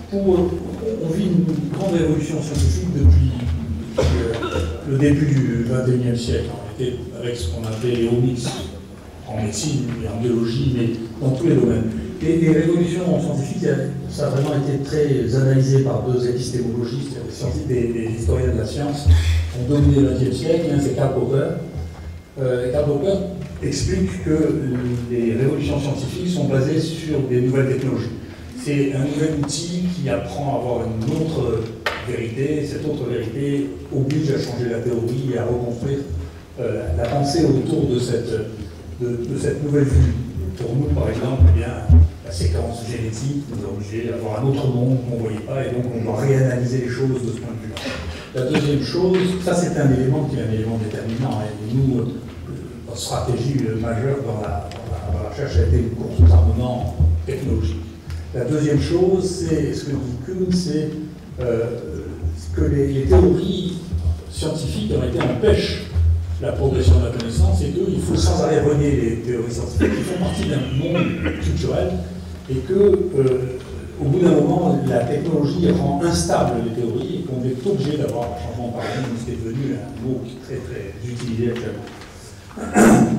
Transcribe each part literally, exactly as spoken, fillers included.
pour, on vit une grande révolution scientifique depuis, depuis le début du vingt et unième siècle, en réalité, avec ce qu'on appelait les omics en médecine et en biologie, mais dans tous les domaines. Et les révolutions scientifiques, ça a vraiment été très analysé par deux épistémologistes, des, des historiens de la science, qui ont dominé le vingtième siècle. L'un, c'est Karl Popper. Euh, Karl Popper explique que les révolutions scientifiques sont basées sur des nouvelles technologies. C'est un nouvel outil qui apprend à avoir une autre vérité. Cette autre vérité oblige à changer la théorie et à reconstruire euh, la pensée autour de cette, de, de cette nouvelle vue. Pour nous, par exemple, eh bien, la séquence génétique nous a obligés à voir un autre monde qu'on ne voyait pas, et donc on doit réanalyser les choses de ce point de vue-là. La deuxième chose, ça c'est un élément qui est un élément déterminant, et nous, notre stratégie majeure dans la, dans la, dans la recherche a été une course aux armements technologiques. La deuxième chose, c'est ce que dit Kuhn, c'est euh, que les, les théories scientifiques en réalité empêchent la progression de la connaissance, et qu'il faut sans arrêt renier les théories scientifiques qui font partie d'un monde culturel, et que euh, au bout d'un moment, la technologie rend instable les théories, et qu'on est obligé d'avoir un changement de paradigme, ce qui est devenu un mot qui est très très utilisé actuellement.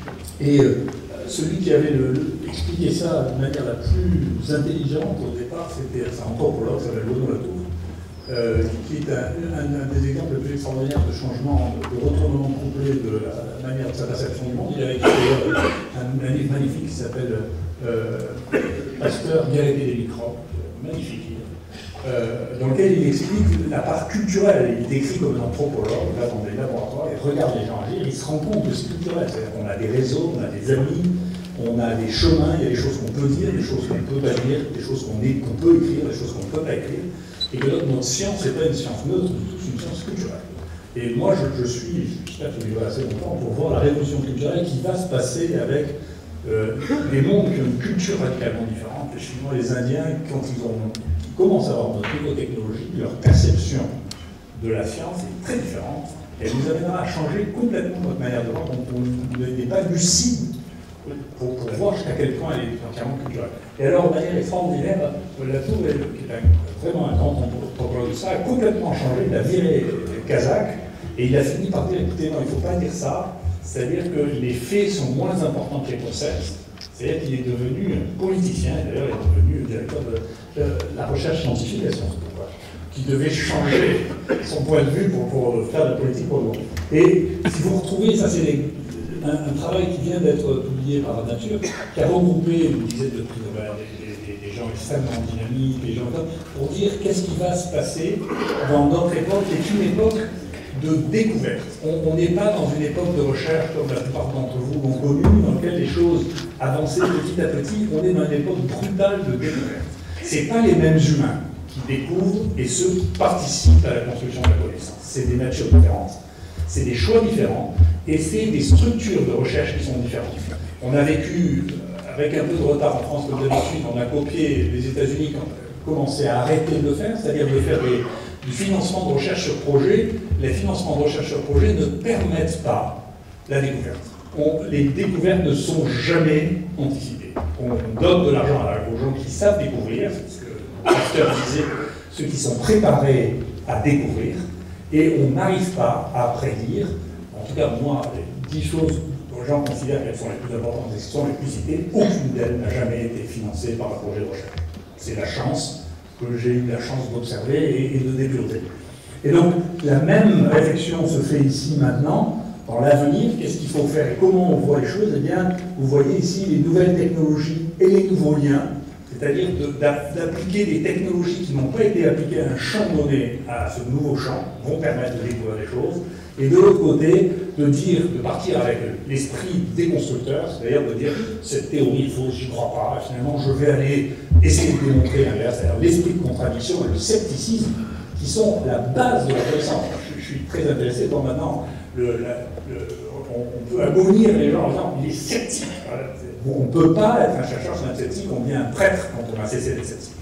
Et euh, celui qui avait le, le, expliqué ça de manière la plus intelligente au départ, c'était un anthropologue qui s'appelle Bruno Latour, euh, qui est un, un, un des exemples les plus extraordinaires de changement, de, de retournement complet de la, la manière de sa perception du monde. Il avait écrit un, un livre magnifique qui s'appelle euh, Pasteur, Vérité des microbes, magnifique livre, euh, dans lequel il explique la part culturelle. Il est écrit comme un anthropologue, là dans des laboratoires, il regarde les gens agir, il se rend compte que c'est culturel. C'est-à-dire qu'on a des réseaux, on a des amis, on a des chemins, il y a des choses qu'on peut dire, des choses qu'on ne peut pas dire, des choses qu'on qu'on peut écrire, des choses qu'on ne peut pas écrire, et que notre, notre science n'est pas une science neutre, c'est une science culturelle. Et moi, je, je suis, j'espère que je vivrai assez longtemps pour voir la révolution culturelle qui va se passer avec euh, des mondes qui ont une culture radicalement différente. Les Chinois, les Indiens, quand ils, ont, ils commencent à avoir notre niveau technologique, leur perception de la science est très différente, et elle nous amènera à changer complètement notre manière de voir, donc on n'est pas lucide pour, pour voir jusqu'à quel point elle est entièrement culturelle. Et alors, de manière extraordinaire, Latour, qui est un, vraiment un grand anthropologue de ça, a complètement changé, il a viré Kazakh, et il a fini par dire, écoutez, non, il ne faut pas dire ça, c'est-à-dire que les faits sont moins importants que les concepts, c'est-à-dire qu'il est devenu politicien, et d'ailleurs il est devenu directeur de, de la recherche scientifique à Sciences Po, qui devait changer son point de vue pour, pour faire de la politique pour le monde. Et si vous retrouvez, ça c'est les, un, un travail qui vient d'être publié par la Nature, qui a regroupé une dizaine de prix Nobel, des, des, des gens extrêmement dynamiques, des gens pour dire qu'est-ce qui va se passer dans notre époque, qui est une époque de découverte. On n'est pas dans une époque de recherche comme la plupart d'entre vous l'ont connu, dans laquelle les choses avançaient petit à petit. On est dans une époque brutale de découverte. Ce n'est pas les mêmes humains qui découvrent et ceux qui participent à la construction de la connaissance. C'est des natures différentes, c'est des choix différents, et c'est des structures de recherche qui sont différentes. On a vécu, avec un peu de retard en France, comme d'habitude, on a copié les États-Unis qui ont commencé à arrêter de le faire, c'est-à-dire de faire des, du financement de recherche sur projet. Les financements de recherche sur projet ne permettent pas la découverte. On, les découvertes ne sont jamais anticipées. On donne de l'argent aux gens qui savent découvrir, c'est ce que Pasteur disait, ceux qui sont préparés à découvrir, et on n'arrive pas à prédire, en tout cas moi, les dix choses dont les gens considèrent qu'elles sont les plus importantes et qui sont les plus citées, aucune d'elles n'a jamais été financée par un projet de recherche. C'est la chance que j'ai eu la chance d'observer et, et de développer. Et donc, la même réflexion se fait ici maintenant, dans l'avenir, qu'est-ce qu'il faut faire et comment on voit les choses? Eh bien, vous voyez ici les nouvelles technologies et les nouveaux liens, c'est-à-dire d'appliquer des technologies qui n'ont pas été appliquées à un champ donné, à ce nouveau champ, vont permettre de découvrir des choses, et de l'autre côté, de dire, de partir avec l'esprit déconstructeur, c'est-à-dire de dire, cette théorie est fausse, j'y crois pas, finalement je vais aller essayer de démontrer l'inverse, c'est-à-dire l'esprit de contradiction et le scepticisme, qui sont la base de la connaissance. Je, je suis très intéressé par maintenant, le, la, le, on, on peut abolir les gens en disant, il est sceptique. Voilà. On ne peut pas être un chercheur sur un sceptique, on devient un prêtre quand on a cessé d'être sceptique.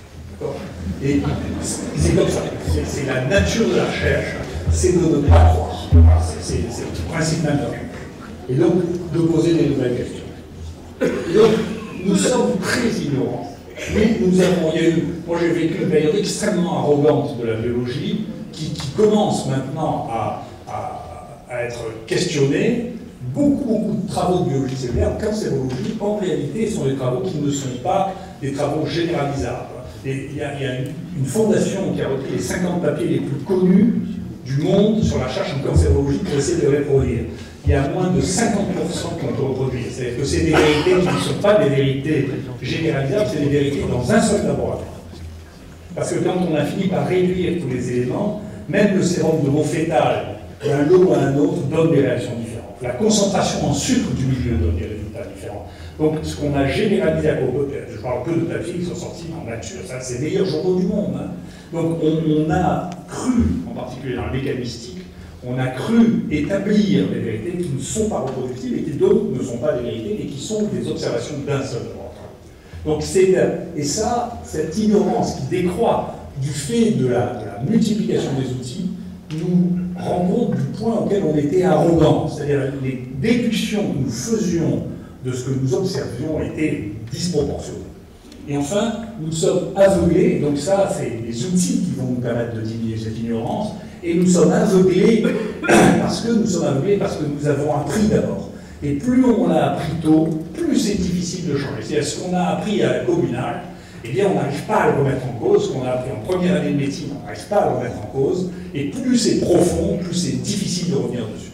Et c'est comme ça, c'est la nature de la recherche, c'est de ne pas croire. Voilà, c'est le principe même de la recherche. Et donc, de poser des nouvelles questions. Et donc, nous sommes très ignorants Oui, nous avons, il y a eu, moi j'ai vécu une période extrêmement arrogante de la biologie qui, qui commence maintenant à, à, à être questionnée. Beaucoup, beaucoup de travaux de biologie cellulaire, en cancérologie, en réalité, sont des travaux qui ne sont pas des travaux généralisables. Et il y a, il y a une, une fondation qui a repris les cinquante papiers les plus connus du monde sur la recherche en cancérologie pour essayer de les reproduire. Il y a moins de cinquante pour cent qu'on peut reproduire. C'est-à-dire que c'est des vérités qui ne sont pas des vérités généralisables, c'est des vérités dans un seul laboratoire. Parce que quand on a fini par réduire tous les éléments, même le sérum de veau fœtal d'un lot ou à un autre donne des réactions différentes. La concentration en sucre du milieu donne des résultats différents. Donc ce qu'on a généralisé à Cocotte, je parle que de papiers qui sont sortis en nature, ça c'est les meilleurs journaux du monde. Hein. Donc on, on a cru, en particulier dans la mécanistique, on a cru établir des vérités qui ne sont pas reproductibles et qui donc ne sont pas des vérités, mais qui sont des observations d'un seul laboratoire. Donc c'est, et ça, cette ignorance qui décroît du fait de la, de la multiplication des outils, nous rend compte du point auquel on était arrogant, c'est-à-dire les déductions que nous faisions de ce que nous observions étaient disproportionnées. Et enfin, nous sommes aveuglés, donc ça, c'est les outils qui vont nous permettre de diminuer cette ignorance, et nous sommes aveuglés parce que nous sommes aveuglés parce que nous avons appris d'abord. Et plus on l'a appris tôt, plus c'est difficile de changer. C'est-à-dire ce qu'on a appris à la communale, eh bien on n'arrive pas à le remettre en cause. Ce qu'on a appris en première année de médecine, on n'arrive pas à le remettre en cause. Et plus c'est profond, plus c'est difficile de revenir dessus.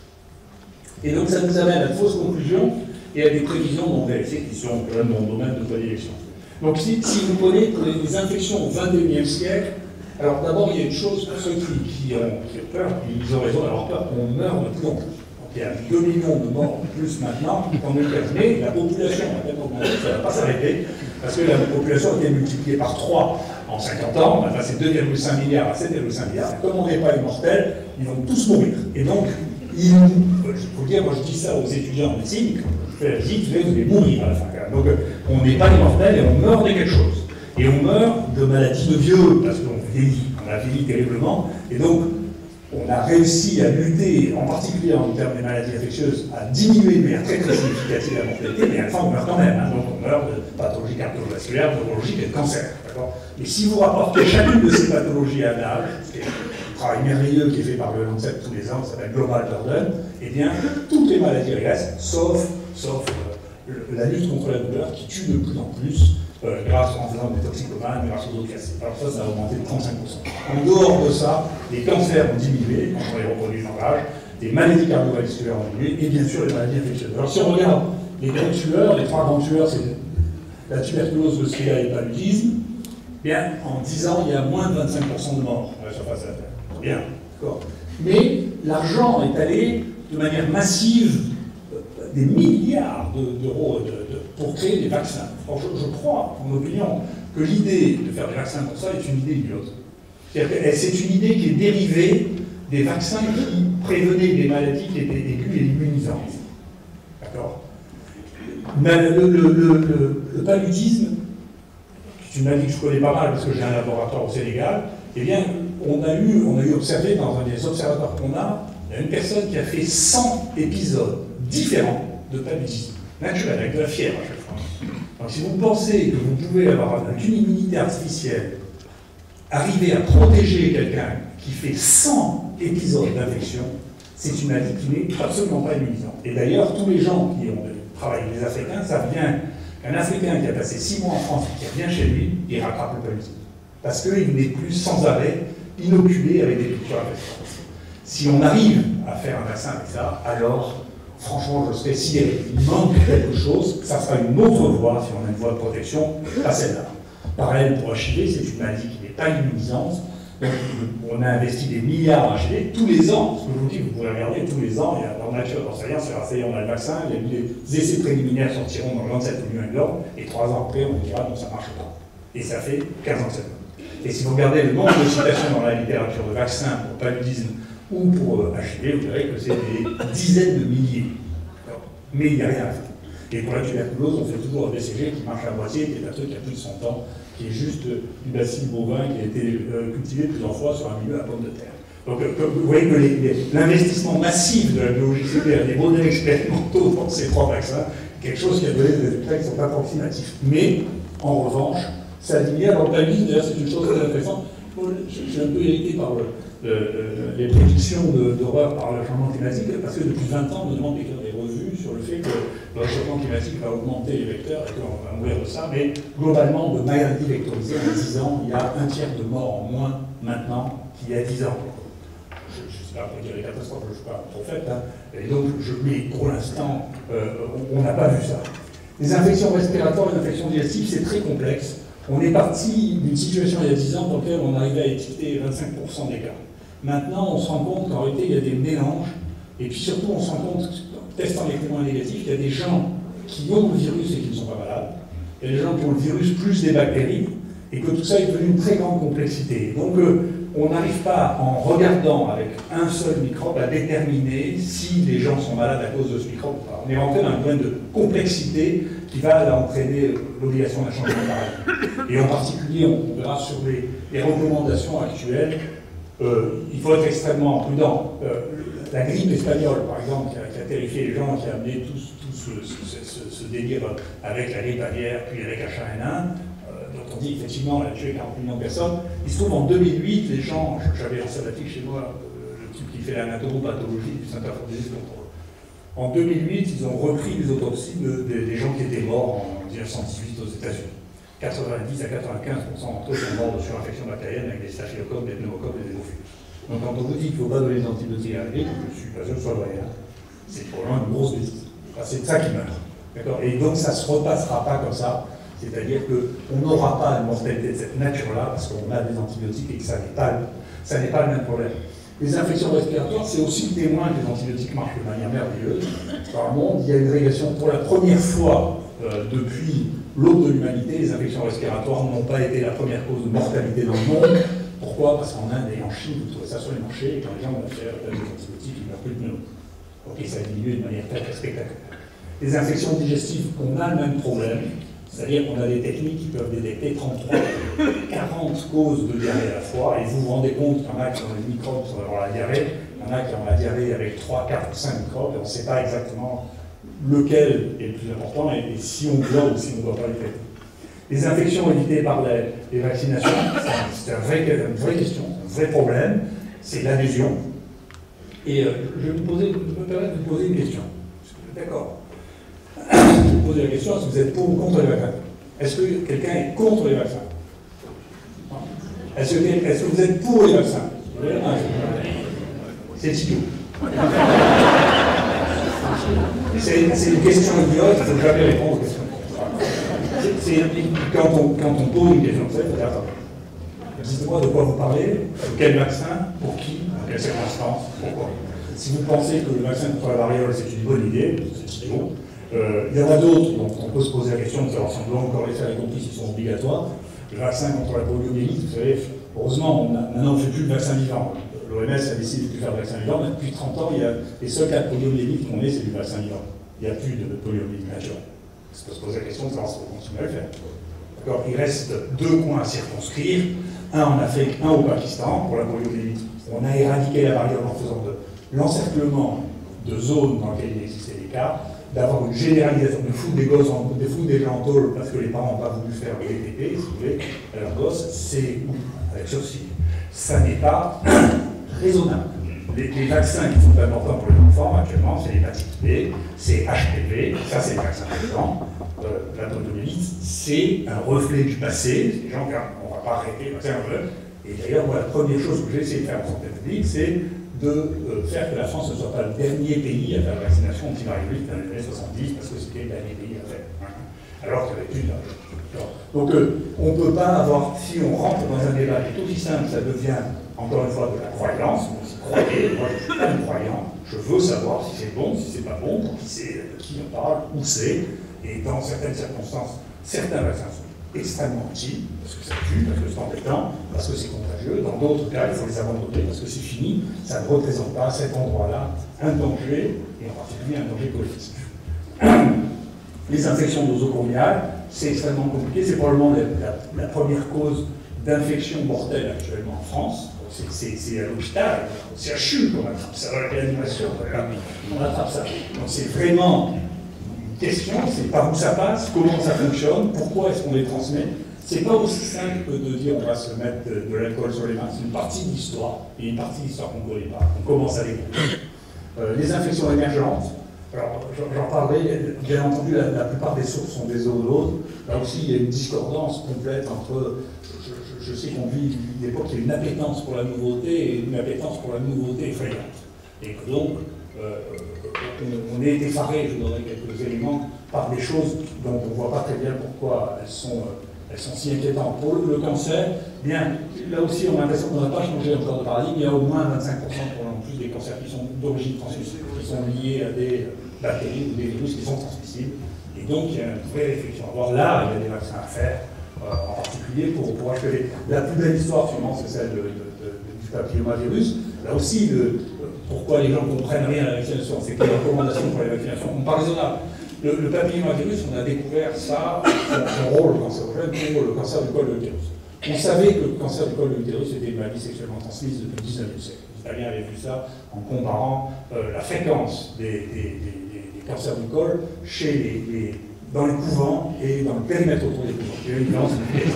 Et donc ça nous amène à de fausses conclusions et à des prévisions non vérifiées qui sont quand même dans le domaine de prédilection. Donc si, si vous prenez pour les, les infections au vingt et unième siècle, alors d'abord il y a une chose pour ceux qui, qui, ont, qui ont peur, ils ont raison d'avoir peur qu'on meurt de plus en plus. Il y a deux millions de morts en plus maintenant, on est terminé, la population va peut-être augmenter, ça ne va pas s'arrêter, parce que la population a été multipliée par trois en cinquante ans, on a passé deux virgule cinq milliards à sept virgule cinq milliards, comme on n'est pas immortel, ils vont tous mourir. Et donc, il faut dire, moi je dis ça aux étudiants en médecine, je fais la visite, vous allez mourir à la fin. Donc on n'est pas immortel et on meurt de quelque chose. Et on meurt de maladies de vieux, parce qu'on vieillit, on a vieilli terriblement, et donc on a réussi à lutter, en particulier en termes des maladies infectieuses, à diminuer de manière très très significative la mortalité, mais à la fin on meurt quand même. Hein. Donc on meurt de pathologies cardiovasculaires, de neurologiques et de cancer. Et si vous rapportez chacune de ces pathologies à un âge, c'est un travail merveilleux qui est fait par le Lancet tous les ans, qui s'appelle Global Burden, eh bien toutes les maladies restent, sauf, sauf euh, la lutte contre la douleur qui tue de plus en plus. Euh, grâce en faisant des toxicomanes, grâce aux eaux cassées. Alors ça, ça a augmenté de trente-cinq pour cent. En dehors de ça, les cancers ont diminué, quand on les reproduit dans l'âge, les maladies cardiovasculaires ont diminué, et bien sûr les maladies infectieuses. Alors si on regarde les grands tueurs, les trois grands tueurs, c'est la tuberculose, le sida et le paludisme, bien, en dix ans, il y a moins de vingt-cinq pour cent de morts à la surface de la Terre. Bien, d'accord. Mais l'argent est allé de manière massive, des milliards d'euros de, de, de, pour créer des vaccins. Alors je, je crois, en opinion, que l'idée de faire des vaccins pour ça est une idée idiote. C'est une idée qui est dérivée des vaccins qui prévenaient des maladies qui étaient aiguës et immunisantes. D'accord. Mais le, le, le, le, le paludisme, c'est une maladie que je connais pas mal parce que j'ai un laboratoire au Sénégal, eh bien, on a eu, on a eu observé dans un des observatoires qu'on a, il y a une personne qui a fait cent épisodes différents de paludisme, naturel, avec de la fièvre à chaque fois. Donc si vous pensez que vous pouvez avoir avec une immunité artificielle, arriver à protéger quelqu'un qui fait cent épisodes d'infection, c'est une maladie qui n'est absolument pas immunisante. Et d'ailleurs, tous les gens qui ont travaillé avec les Africains savent bien qu'un Africain qui a passé six mois en France et qui revient chez lui, il rattrape le paludisme. Parce qu'il n'est plus sans arrêt inoculé avec des cultures infectieuses. Si on arrive à faire un vaccin avec ça, alors, franchement, je serais sidéré. Il manque quelque chose, ça sera une autre voie, si on a une voie de protection, pas celle-là. Pareil pour H I V, c'est une maladie qui n'est pas immunisante. Donc, on a investi des milliards en H I V tous les ans. Ce que je vous dis, vous pouvez regarder tous les ans, il y a dans Nature, dans Science, ça y est, on a le vaccin, il y a eu des essais préliminaires sortiront dans Lancet ou New England, et trois ans après, on dira non, ça ne marche pas. Et ça fait quinze ans que ça fait. Et si vous regardez le nombre de citations dans la littérature de vaccins pour paludisme ou pour H I V, vous verrez que c'est des dizaines de milliers. Mais il n'y a rien à faire. Et pour la tuberculose, on fait toujours un B C G qui marche à moitié, qui est un truc qui a plus de cent ans, qui est juste du bacille bovin qui a été euh, cultivé plusieurs fois sur un milieu à pomme de terre. Donc euh, vous voyez que l'investissement massif de la biologie cellulaire, des modèles expérimentaux dans ces trois vaccins, quelque chose qui a donné des résultats qui sont approximatifs. Mais, en revanche, ça diminue. Dans le paludisme, d'ailleurs, c'est une chose très intéressante. Je suis un peu irrité par le, le, le, les prédictions d'horreur par le changement climatique, parce que depuis vingt ans, on nous demande d'écrire des revues sur le fait que le réchauffement climatique va augmenter les vecteurs et qu'on va mourir de ça, mais globalement, de maladies vectorisées en dix ans, il y a un tiers de morts en moins maintenant qu'il y a dix ans. Je ne sais pas pour dire les catastrophes, je ne suis pas trop fait, hein. Et donc, je, mais pour l'instant, euh, on n'a pas vu ça. Les infections respiratoires et les infections digestives, c'est très complexe. On est parti d'une situation il y a dix ans dans laquelle on arrivait à étiqueter vingt-cinq pour cent des cas. Maintenant, on se rend compte qu'en réalité, il y a des mélanges, et puis surtout, on se rend compte, en testant les témoins négatifs, qu'il y a des gens qui ont le virus et qui ne sont pas malades, il y a des gens qui ont le virus plus des bactéries, et que tout ça est devenu une très grande complexité. Donc, euh, on n'arrive pas, en regardant avec un seul microbe, à déterminer si les gens sont malades à cause de ce microbe ou pas. On est rentré dans un domaine de complexité qui va entraîner l'obligation d'un changement de paradigme. Et en particulier, on verra sur les, les recommandations actuelles, euh, il faut être extrêmement prudent. Euh, la grippe espagnole, par exemple, qui a, qui a terrifié les gens, qui a amené tout, tout ce, ce, ce, ce délire avec la grippe aviaire, puis avec H un N un, on dit effectivement, elle a tué quarante millions de personnes. Il se trouve en deux mille huit, les gens, j'avais un sabbatique chez moi, euh, le type qui fait l'anatomopathologie du Centre for Disease Control. En deux mille huit, ils ont repris les autopsies de, de, des gens qui étaient morts en mille neuf cent dix-huit aux États-Unis. quatre-vingt-dix à quatre-vingt-quinze pour cent d'entre eux sont morts de surinfection bactérienne avec des staphylocoques, des pneumocoques et des hémophilus. Donc quand on vous dit qu'il ne faut pas donner des antibiotiques à la grippe, je suis pas sûr que ce soit vrai, hein. C'est probablement une grosse bêtise. Enfin, c'est ça qui meurt. Et donc ça ne se repassera pas comme ça. C'est-à-dire qu'on n'aura pas une mortalité de cette nature-là parce qu'on a des antibiotiques et que ça n'est pas, ça n'est pas le même problème. Les infections respiratoires, c'est aussi le témoin que les antibiotiques marchent de manière merveilleuse. Dans le monde, il y a une régression pour la première fois euh, depuis l'aube de l'humanité. Les infections respiratoires n'ont pas été la première cause de mortalité dans le monde. Pourquoi? Parce qu'en Inde et en Chine, vous trouvez ça sur les marchés, et quand les gens vont faire des antibiotiques, ils ne meurent plus de pneumonie. Ok, ça a diminué de manière très, très spectaculaire. Les infections digestives, on a le même problème. C'est-à-dire qu'on a des techniques qui peuvent détecter trente-trois, quarante causes de diarrhée à la fois, et vous vous rendez compte qu'il y en a qui ont des microbes qui vont avoir la diarrhée, il y en a qui ont la diarrhée avec trois, quatre ou cinq microbes, et on ne sait pas exactement lequel est le plus important, et, et si on doit ou si on ne doit pas les traiter. Les infections évitées par les, les vaccinations, c'est un vrai, une vraie question, un vrai problème, c'est l'adhésion. Et euh, je vais vous poser, je me permettre de vous poser une question. D'accord. Je vais vous poser la question, est-ce que vous êtes pour ou contre les vaccins? Est-ce que quelqu'un est contre les vaccins? Est-ce que, est que vous êtes pour les vaccins? C'est idiot. C'est une question idiote, il ne faut jamais répondre aux questions. Quand on, quand on pose une question, vous savez, il faut dire, attends, dites-moi de quoi vous parlez, de quel vaccin, pour qui, dans quelles circonstances, pourquoi. Si vous pensez que le vaccin contre la variole, c'est une bonne idée, c'est idiot. Euh, il y en a d'autres, donc on peut se poser la question de savoir si on doit encore les faire, y compris s'ils sont obligatoires. Le vaccin contre la poliomyélite, vous savez, heureusement, on a, maintenant on ne fait plus de vaccin vivant. L'O M S a décidé de plus faire de vaccin vivant, mais depuis trente ans, il y a, les seuls cas de poliomyélite qu'on ait, c'est du vaccin vivant. Il n'y a plus de poliomyélite naturelle. On peut se poser la question de savoir si on peut continuer à le faire. D'accord. Il reste deux points à circonscrire, un en Afrique, un au Pakistan, pour la poliomyélite. On a éradiqué la variole en faisant de l'encerclement de zones dans lesquelles il existait des cas, d'avoir une généralisation, de foutre des gosses, en, de foutre des gens en tôle parce que les parents n'ont pas voulu faire le V T P, si vous voulez, à leurs gosses, c'est avec sursis. Ça n'est pas raisonnable. Les, les vaccins qui sont importants pour les enfants, actuellement, c'est l'hépatite B, c'est H P V, ça c'est les vaccins présents. Euh, la poliomyélite, c'est un reflet du passé, les gens, on ne va pas arrêter le vaccin. Et d'ailleurs, moi, la première chose que j'ai essayé de faire en santé publique, c'est de euh, faire que la France ne soit pas le dernier pays à faire la vaccination anti-variolite dans les années soixante-dix, parce que c'était le dernier pays à faire. Alors qu'il y avait plus de... Donc euh, on ne peut pas avoir, si on rentre dans un débat qui est aussi simple, ça devient encore une fois de la croyance, vous y croyez, moi je ne suis pas un croyant, je veux savoir si c'est bon, si c'est pas bon, pour qui c'est, qui on parle, où c'est, et dans certaines circonstances, certains vaccins sont extrêmement utiles, parce que ça tue, parce que c'est embêtant, parce que c'est contagieux. Dans d'autres cas, il faut les abandonner parce que c'est fini, ça ne représente pas à cet endroit-là un danger, et en particulier un danger collectif. Les infections nosocomiales, c'est extrêmement compliqué, c'est probablement la, la, la première cause d'infection mortelle actuellement en France. C'est à l'hôpital, c'est à C H U qu'on attrape ça, dans la réanimation, on attrape ça. Donc c'est vraiment une question, c'est par où ça passe, comment ça fonctionne, pourquoi est-ce qu'on les transmet. C'est pas aussi simple que de dire on va se mettre de, de l'alcool sur les mains. C'est une partie de l'histoire, et une partie de l'histoire qu'on ne connaît pas. On commence à découvrir. Euh, les infections émergentes, alors j'en parlerai, bien entendu, la, la plupart des sources sont des zoonoses. Là aussi, il y a une discordance complète entre. Je, je, je sais qu'on vit une époque où il y a une appétence pour la nouveauté et une appétence pour la nouveauté effrayante. Et que donc, euh, on, on est effaré, je vous donnerai quelques éléments, par des choses dont on ne voit pas très bien pourquoi elles sont. Euh, Elles sont si inquiétantes. Pour le, le cancer, bien, là aussi on a l'impression qu'on n'a pas changé encore de paradigme, il y a au moins vingt-cinq pour cent pour en plus des cancers qui sont d'origine transmissible, qui sont liés à des bactéries ou des virus qui sont transmissibles. Et donc il y a une vraie réflexion. Alors là, il y a des vaccins à faire, euh, en particulier pour, pour achever. La plus belle histoire, sûrement, c'est celle de, de, de, du papillomavirus. Là aussi, le, pourquoi les gens ne comprennent rien à la vaccination, c'est que les recommandations pour les vaccinations sont pas raisonnables. Le, le papillomavirus, on a découvert ça, son, son rôle cancérogène pour le cancer du col de l'utérus. On savait que le cancer du col de l'utérus était une maladie sexuellement transmise depuis le dix-neuvième siècle. Les Italiens avaient vu ça en comparant euh, la fréquence des, des, des, des, des cancers du col chez les, les, dans les couvents et dans le périmètre autour des couvents. Il y a une différence.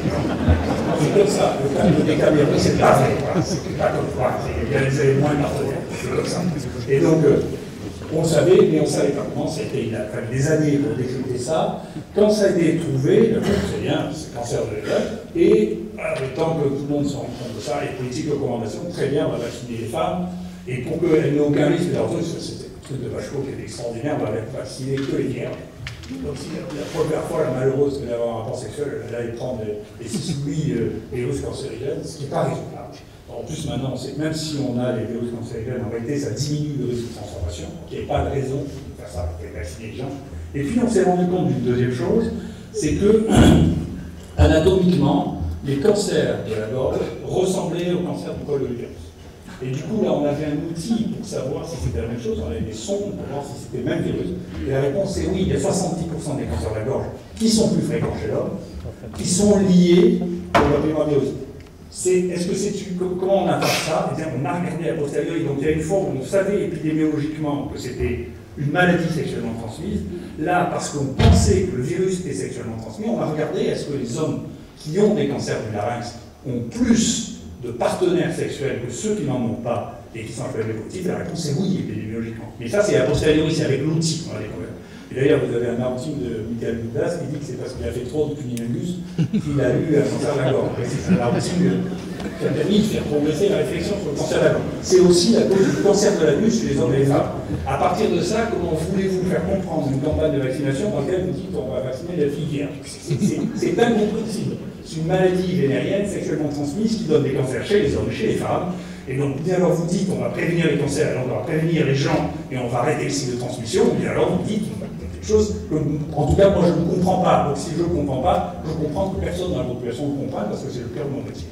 C'est comme ça. Le cas de Décaméron, c'est pas vrai. Voilà. C'est pas comme ça. Il y a des éléments partenaires. C'est comme ça. Et donc, euh, on savait, mais on ne savait pas comment. Ça a été, il a fallu des années pour décrypter ça. Quand ça a été trouvé, c'est bien, c'est le cancer de l'œuf, et le temps que tout le monde se rende compte de ça, les politiques de recommandation, très bien, on va vacciner les femmes, et pour qu'elles n'aient aucun risque, c'était le truc de Bachelot qui était extraordinaire, on va vacciner que les vierges. Donc si la première fois, la malheureuse venait d'avoir un rapport sexuel, elle allait prendre les six ou huit virus cancérigènes, ce qui n'est pas raisonnable. En plus, maintenant, on sait que même si on a les virus cancérigènes, en réalité, ça diminue le risque de transformation. Donc, il n'y a pas de raison de faire ça avec vacciner les gens. Et puis, on s'est rendu compte d'une deuxième chose, c'est que, anatomiquement, les cancers de la gorge ressemblaient au cancer du col de l'utérus. Et du coup, là, on avait un outil pour savoir si c'était la même chose. On avait des sondes pour voir si c'était le même virus. Et la réponse est oui, il y a soixante-dix pour cent des cancers de la gorge qui sont plus fréquents chez l'homme, qui sont liés au papillomavirus. Est-ce que c'est comment on attrape ça? Eh bien, on a regardé à posteriori. Donc il y a une fois où on savait épidémiologiquement que c'était une maladie sexuellement transmise. Là, parce qu'on pensait que le virus était sexuellement transmis, on a regardé est-ce que les hommes qui ont des cancers du larynx ont plus de partenaires sexuels que ceux qui n'en ont pas et qui sont H P V positifs. La réponse est oui, épidémiologiquement. Mais ça, c'est a posteriori, c'est avec l'outil qu'on a découvert. Et d'ailleurs, vous avez un article de Michael Douglas qui dit que c'est parce qu'il a fait trop de cunilingus qu'il a eu un cancer de la gorge. C'est un article qui a permis de faire progresser la réflexion sur le cancer de la gorge. C'est aussi la cause du cancer de l'anus chez les hommes et les femmes. À partir de ça, comment voulez-vous faire comprendre une campagne de vaccination dans laquelle vous dites qu'on va vacciner les filles vierges? C'est incompréhensible. C'est une maladie vénérienne sexuellement transmise qui donne des cancers chez les hommes et chez les femmes. Et donc, bien alors vous dites on va prévenir les cancers, alors on va prévenir les gens et on va arrêter le cycle de transmission, ou bien alors vous dites quelque chose que, en tout cas, moi je ne comprends pas. Donc si je ne comprends pas, je comprends que personne dans la population ne comprenne parce que c'est le cœur de mon métier.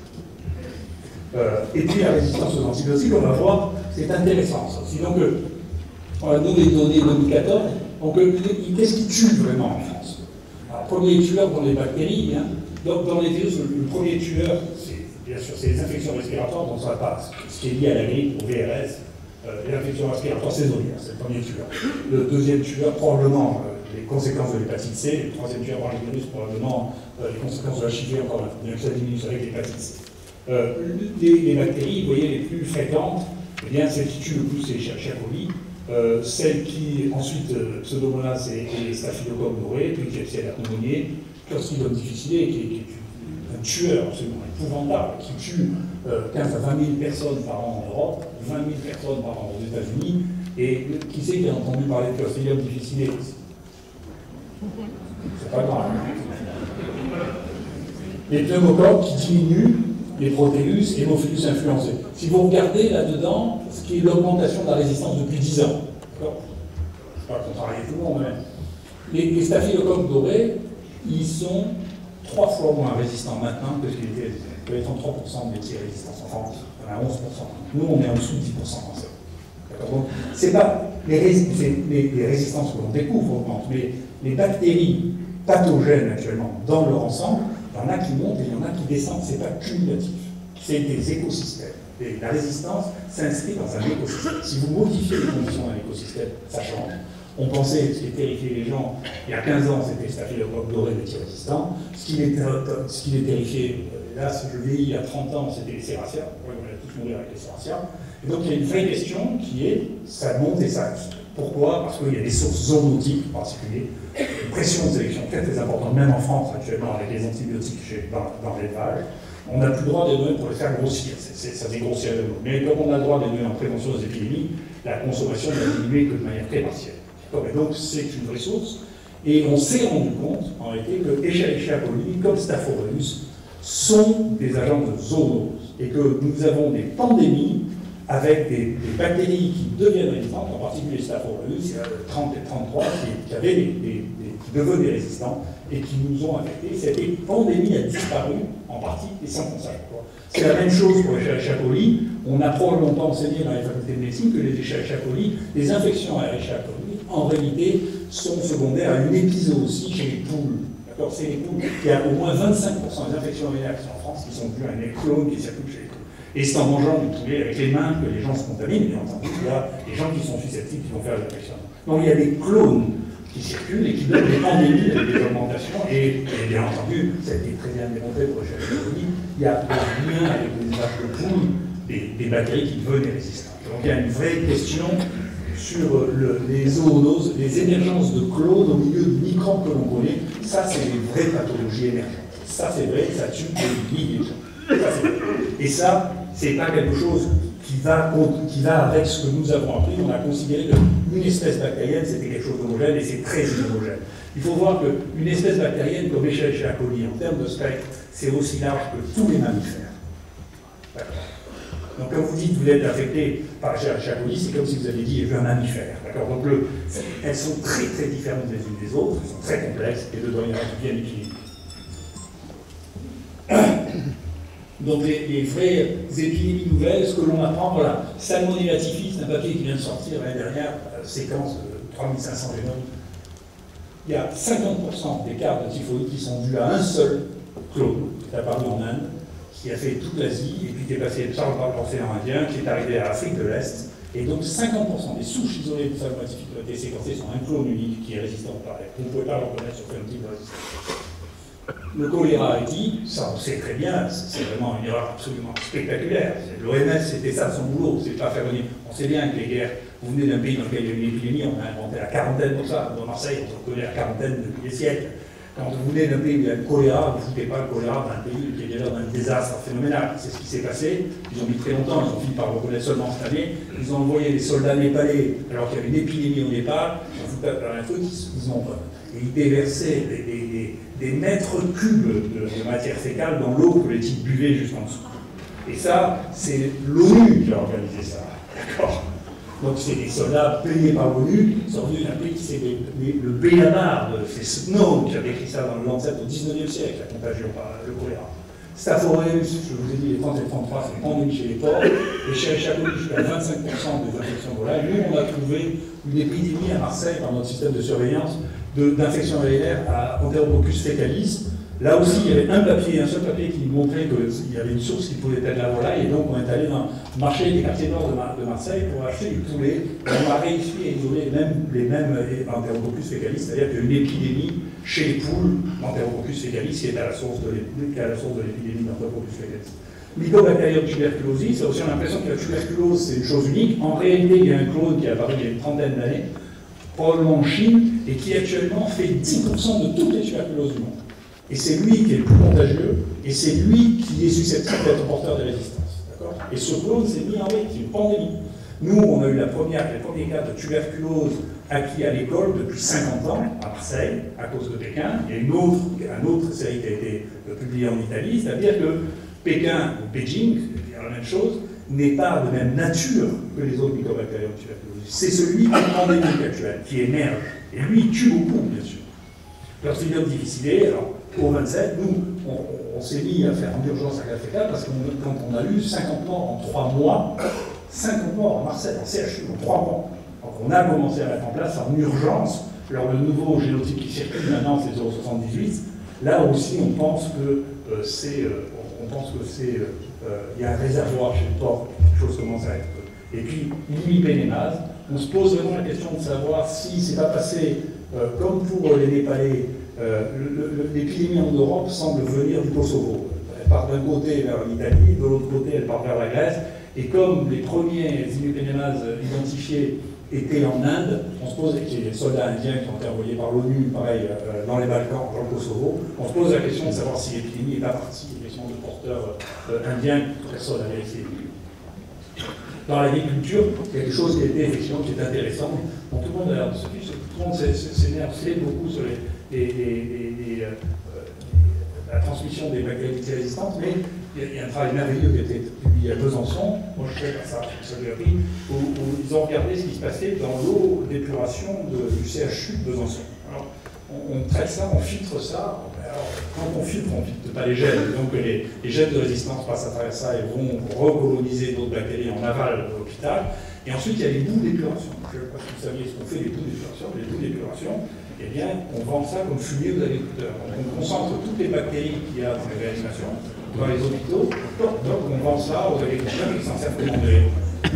Euh, et puis la résistance aux antibiotiques, on va voir, c'est intéressant ça aussi. Donc, euh, on a nous les données deux mille quatorze. Donc, euh, qu'est-ce qui tue vraiment en France? Alors, premier tueur dans les bactéries, hein. Donc dans les virus, le, le premier tueur, c'est bien sûr, c'est les infections respiratoires dont ça passe, ce qui est lié à la grippe, au V R S, euh, les infections respiratoires saisonnières, c'est le premier tueur. Le deuxième tueur, probablement euh, les conséquences de l'hépatite C, le troisième tueur par le virus, probablement euh, les conséquences de la H I V, encore un peu, bien que ça diminue avec l'hépatite C. Euh, les, les bactéries, vous voyez, les plus fréquentes, eh bien, celles qui tuent le plus, c'est Escherichia coli, euh, celles qui, ensuite, euh, Pseudomonas et, et Staphylocoque doré, puis Klebsiella pneumoniae, Clostridium difficile, qui est, qui est un tueur absolument épouvantable, qui tue euh, quinze à vingt mille personnes par an en Europe, vingt mille personnes par an aux États-Unis, et qui c'est qui a entendu parler de Clostridium difficile? C'est pas grave. Les pneumocoques qui diminuent les protéus et Haemophilus influenzae. Si vous regardez là-dedans, ce qui est l'augmentation de la résistance depuis dix ans, d'accord? Je ne vais pas contrarier tout le monde, mais les, les staphylocoques dorés, ils sont trois fois moins résistants maintenant que ce qu'ils étaient. Il y avait trente-trois pour cent de métiers résistants en France, on a onze pour cent. Nous, on est en dessous de dix pour cent en ça. Donc, c'est pas les, rés les, les résistances que l'on découvre augmentent, mais les bactéries pathogènes actuellement dans leur ensemble, il y en a qui montent et il y en a qui descendent, c'est pas cumulatif, c'est des écosystèmes. Et la résistance s'inscrit dans un écosystème. Si vous modifiez les conditions d'un écosystème, ça change. On pensait ce qui terrifiait les gens il y a quinze ans, c'était staphylocoque doré multirésistant. Ce qui les, ce qui les terrifiait, là, si je vieillis il y a trente ans, c'était les Serratia. On allait tous mourir avec les Serratia. Et donc il y a une vraie question qui est, ça monte et ça. Pourquoi? Parce qu'il y a des sources zoonotiques en particulier, une pression de sélection très très importante, même en France actuellement avec les antibiotiques chez, dans, dans l'élevage. On n'a plus le droit de les donner pour les faire grossir, c'est, c'est, ça fait grossir le mot. Mais comme on a le droit de les donner en prévention des épidémies, la consommation n'a diminué que de manière très partielle. Et donc c'est une vraie source. Et on s'est rendu compte, en réalité, que Escherichia coli, comme Staph aureus, sont des agents de zoonose. Et que nous avons des pandémies avec des, des bactéries qui deviennent résistantes, en particulier Staph aureus, il y a trente et trente-trois qui, qui, avaient des, des, des, qui devenaient résistants et qui nous ont affectés. Cette pandémie a disparu en partie et sans qu'on sache quoi. C'est la même chose pour Escherichia coli. On a probablement pas enseigné dans les facultés de médecine que les Escherichia coli, les infections à Escherichia coli, en réalité, sont secondaires à une épizootie chez les poules. D'accord, c'est les poules. Il y a au moins vingt-cinq pour cent des infections urinaires qui sont en France qui sont dues à un clone qui circule chez les poules. Et c'est en mangeant du poulet avec les mains que les gens se contaminent, bien entendu. Il y a des gens qui sont susceptibles qui vont faire l'infection. Donc il y a des clones qui circulent et qui donnent des pandémies avec des augmentations. Et, et bien entendu, ça a été très bien démontré pour Escherichia coli, il y a un lien avec les vaches de poule, des, des bactéries qui devenaient résistantes. Donc il y a une vraie question sur le, les zoonoses, les émergences de clones au milieu de microbes que l'on connaît. Ça, c'est les vraies pathologies émergentes. Ça, c'est vrai, ça tue des milliers de gens. Ça, c'est vrai. Et ça, c'est pas quelque chose qui va, qui va avec ce que nous avons appris. On a considéré qu'une espèce bactérienne, c'était quelque chose d'homogène, et c'est très homogène. Il faut voir qu'une espèce bactérienne comme Escherichia coli, en termes de spectre, c'est aussi large que tous les mammifères. D'accord. Donc quand vous dites que vous êtes affecté par Escherichia coli, c'est comme si vous aviez dit j'ai vu un mammifère. D'accord. Donc le, elles sont très très différentes les unes des autres, elles sont très complexes, et de doit y avoir bien équilibré. Donc les, les vraies épidémies nouvelles, ce que l'on apprend, voilà, Salmonella typhus, c'est un papier qui vient de sortir l'année dernière, euh, séquence de trois mille cinq cents génomes. Il y a cinquante pour cent des cas de typhoïde qui sont dus à un seul clone, qui est apparu en Inde, qui a fait toute l'Asie, et puis qui est passé par l'océan Indien, qui est arrivé à l'Afrique de l'Est. Et donc cinquante pour cent des souches isolées de Salmonella typhus qui ont été séquencées sont un clone unique qui est résistant au pareil. Vous ne pouvez pas le reconnaître sur quel type de résistance. Le choléra est dit, ça on sait très bien, c'est vraiment une erreur absolument spectaculaire. L'O M S, c'était ça son boulot, c'est pas faire venir. On sait bien que les guerres, vous venez d'un pays dans lequel il y a eu une épidémie, on a inventé la quarantaine pour ça. Dans Marseille, on connaît la quarantaine depuis des siècles. Quand vous venez d'un pays où il y a le choléra, vous ne foutez pas le choléra dans un pays qui est déjà dans un désastre phénoménal. C'est ce qui s'est passé. Ils ont mis très longtemps, ils ont fini par le reconnaître seulement cette année. Ils ont envoyé des soldats népalais alors qu'il y avait une épidémie au Népal. Ils ont foutu un truc, ils ont. Et ils déversaient des, des, des, des mètres cubes de, de matière fécale dans l'eau que les types buvaient juste en dessous. Et ça, c'est l'ONU qui a organisé ça. D'accord. Donc c'est des soldats payés par l'ONU, ils sont venus d'un pays qui c'est le Bélamar, c'est Snow qui avait écrit ça dans le Lancet au dix-neuvième siècle, la contagion par le choléra. Staph aureus, je vous ai dit, les trente et trente-trois, c'est pandémie chez les porcs, et chez Escherichia coli, jusqu'à vingt-cinq pour cent des infections volailles. Nous, on a trouvé une épidémie à Marseille, par notre système de surveillance, d'infection urinaire à Enterococcus fecalis. Là aussi, il y avait un papier, un seul papier qui montrait qu'il y avait une source qui pouvait être la volaille, et donc on est allé dans le marché des quartiers nord de, Mar de Marseille pour acheter du poulet. On a réussi à isoler même, les mêmes Enterococcus fecalis, c'est-à-dire qu'il y a une épidémie chez les poules d'Enterococcus fecalis qui est à la source de l'épidémie d'Enterococcus fecalis. Mycobacterium tuberculosis, ça aussi on a l'impression que la tuberculose c'est une chose unique. En réalité, il y a un clone qui est apparu il y a une trentaine d'années, probablement en Chine, et qui actuellement fait dix pour cent de toutes les tuberculoses du monde. Et c'est lui qui est le plus contagieux, et c'est lui qui est susceptible d'être porteur de résistance. Et ce clone s'est mis en route, c'est une pandémie. Nous, on a eu la première, les premiers cas de tuberculose acquis à l'école depuis cinquante ans, à Marseille, à cause de Pékin. Il y a une autre, une autre série qui a été publiée en Italie, c'est-à-dire que Pékin, ou Beijing, c'est la même chose, n'est pas de même nature que les autres mycobactériums tuberculoses. C'est celui qui est pandémique actuel, qui émerge. Et lui, il tue beaucoup, bien sûr. Clostridium difficile, alors, au vingt-sept, nous, on, on s'est mis à faire en urgence à Cafécal parce que quand on a eu cinquante morts en trois mois, cinquante morts à Marseille, en C H U, en trois mois. Donc on a commencé à mettre en place en urgence, alors le nouveau génotype qui circule maintenant, c'est zéro virgule soixante-dix-huit. Là aussi, on pense que euh, c'est, euh, on pense que c'est, euh, il y a un réservoir chez le porc, quelque chose commence à être. Et puis, l'imipénémase, on se pose vraiment la question de savoir si c'est pas passé, euh, comme pour les Népalais, euh, l'épidémie en Europe semble venir du Kosovo. Elle part d'un côté vers l'Italie, de l'autre côté elle part vers la Grèce, et comme les premiers immunopénémases identifiés étaient en Inde, on se pose, et qu'il y a des soldats indiens qui ont été envoyés par l'ONU, pareil, euh, dans les Balkans, dans le Kosovo, on se pose la question de savoir si l'épidémie est pas partie effectivement de porteurs euh, indiens, personne n'a vérifié. Dans l'agriculture, quelque chose qui était effectivement qui est intéressant. Bon, tout le monde a l'air de se fiche, tout le monde s'énerve beaucoup sur les, les, les, les, les, euh, la transmission des bactéries résistantes, mais il y a un travail merveilleux qui a été publié à Besançon, moi je sais pas ça, ça lui a pris, où, où ils ont regardé ce qui se passait dans l'eau d'épuration du C H U de Besançon. Alors, on, on traite ça, on filtre ça. Alors, quand on filtre, on ne filtre pas les gènes. Donc les, les gènes de résistance passent à travers ça et vont recoloniser d'autres bactéries en aval de l'hôpital. Et ensuite, il y a les bouts d'épuration. Je ne sais pas si vous saviez ce qu'on fait des bouts d'épuration. Les bouts d'épuration, eh bien, on vend ça comme fumier aux agriculteurs. Donc, on concentre toutes les bactéries qu'il y a dans les réanimations, dans les hôpitaux. Donc, on vend ça aux agriculteurs qui s'en servent comme engrais.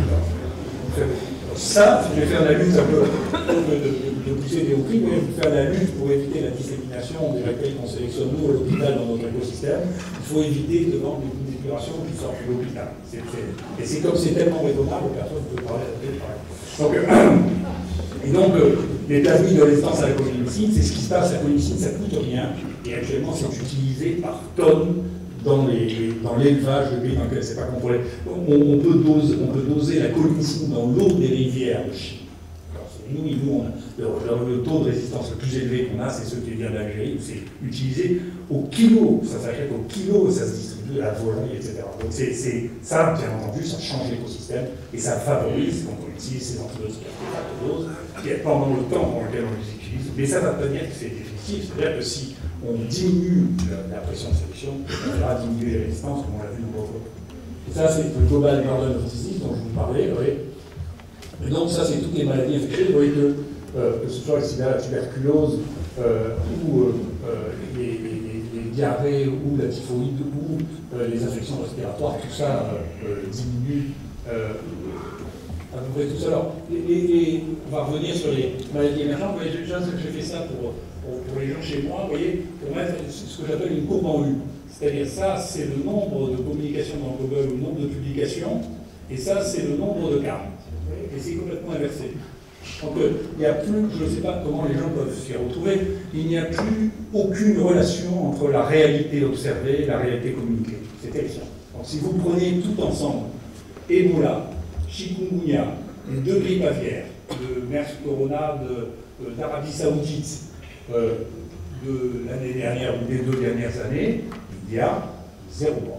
Ça, je vais faire la lutte un peu de, de, de pousser des hauts cris, mais faire la lutte pour éviter la dissémination des bactéries qu'on sélectionne nous à l'hôpital dans notre écosystème. Il faut éviter de vendre des bouts d'épuration qui sortent de l'hôpital. Et c'est comme c'est tellement raisonnable, personne ne peut parler à la donc, euh, Et donc, euh, les plasmides de résistance à la colignicine, c'est ce qui se passe. La colignicine, ça ne coûte rien, et actuellement, c'est utilisé par tonnes dans l'élevage de pays dans lequel c'est pas contrôlé. On, on, peut doser, on peut doser la colignicine dans l'eau des rivières de Chine. Nous, nous on a, le, le taux de résistance le plus élevé qu'on a, c'est ceux qui viennent d'Algérie, où c'est utilisé au kilo, ça s'achète au kilo, ça se distribue à la volaille, et cetera. Donc c'est ça, bien entendu, ça change l'écosystème et ça favorise quand on utilise ces antibiotiques et pendant le temps pendant lequel on les utilise. Mais ça ne va pas dire que c'est définitif, c'est-à-dire que si on diminue la, la pression de sélection, on va diminuer les résistances, comme on l'a vu dans l'autre. Et ça, c'est le Global Burden of Disease dont je vous parlais, vous voyez. Et donc, ça, c'est toutes les maladies infectieuses. Vous voyez que, euh, que ce soit le sida, la tuberculose, euh, ou euh, les, les, les diarrhées, ou la typhoïde, ou euh, les infections respiratoires, tout ça euh, euh, diminue euh, à peu près tout ça. Alors, et, et, et on va revenir sur les maladies émergentes. Vous voyez, j'ai fait ça pour, pour, pour les gens chez moi, vous voyez, pour mettre ce que j'appelle une courbe en U. C'est-à-dire, ça, c'est le nombre de publications dans Google, le nombre de publications, et ça, c'est le nombre de cas. Et c'est complètement inversé. Donc euh, il n'y a plus, je ne sais pas comment les gens peuvent s'y retrouver, il n'y a plus aucune relation entre la réalité observée et la réalité communiquée. C'est excellent. Donc si vous prenez tout ensemble, Ebola, chikungunya, les deux grippes aviaires, de MERS Corona d'Arabie Saoudite, euh, de l'année dernière ou des deux dernières années, il y a zéro mort.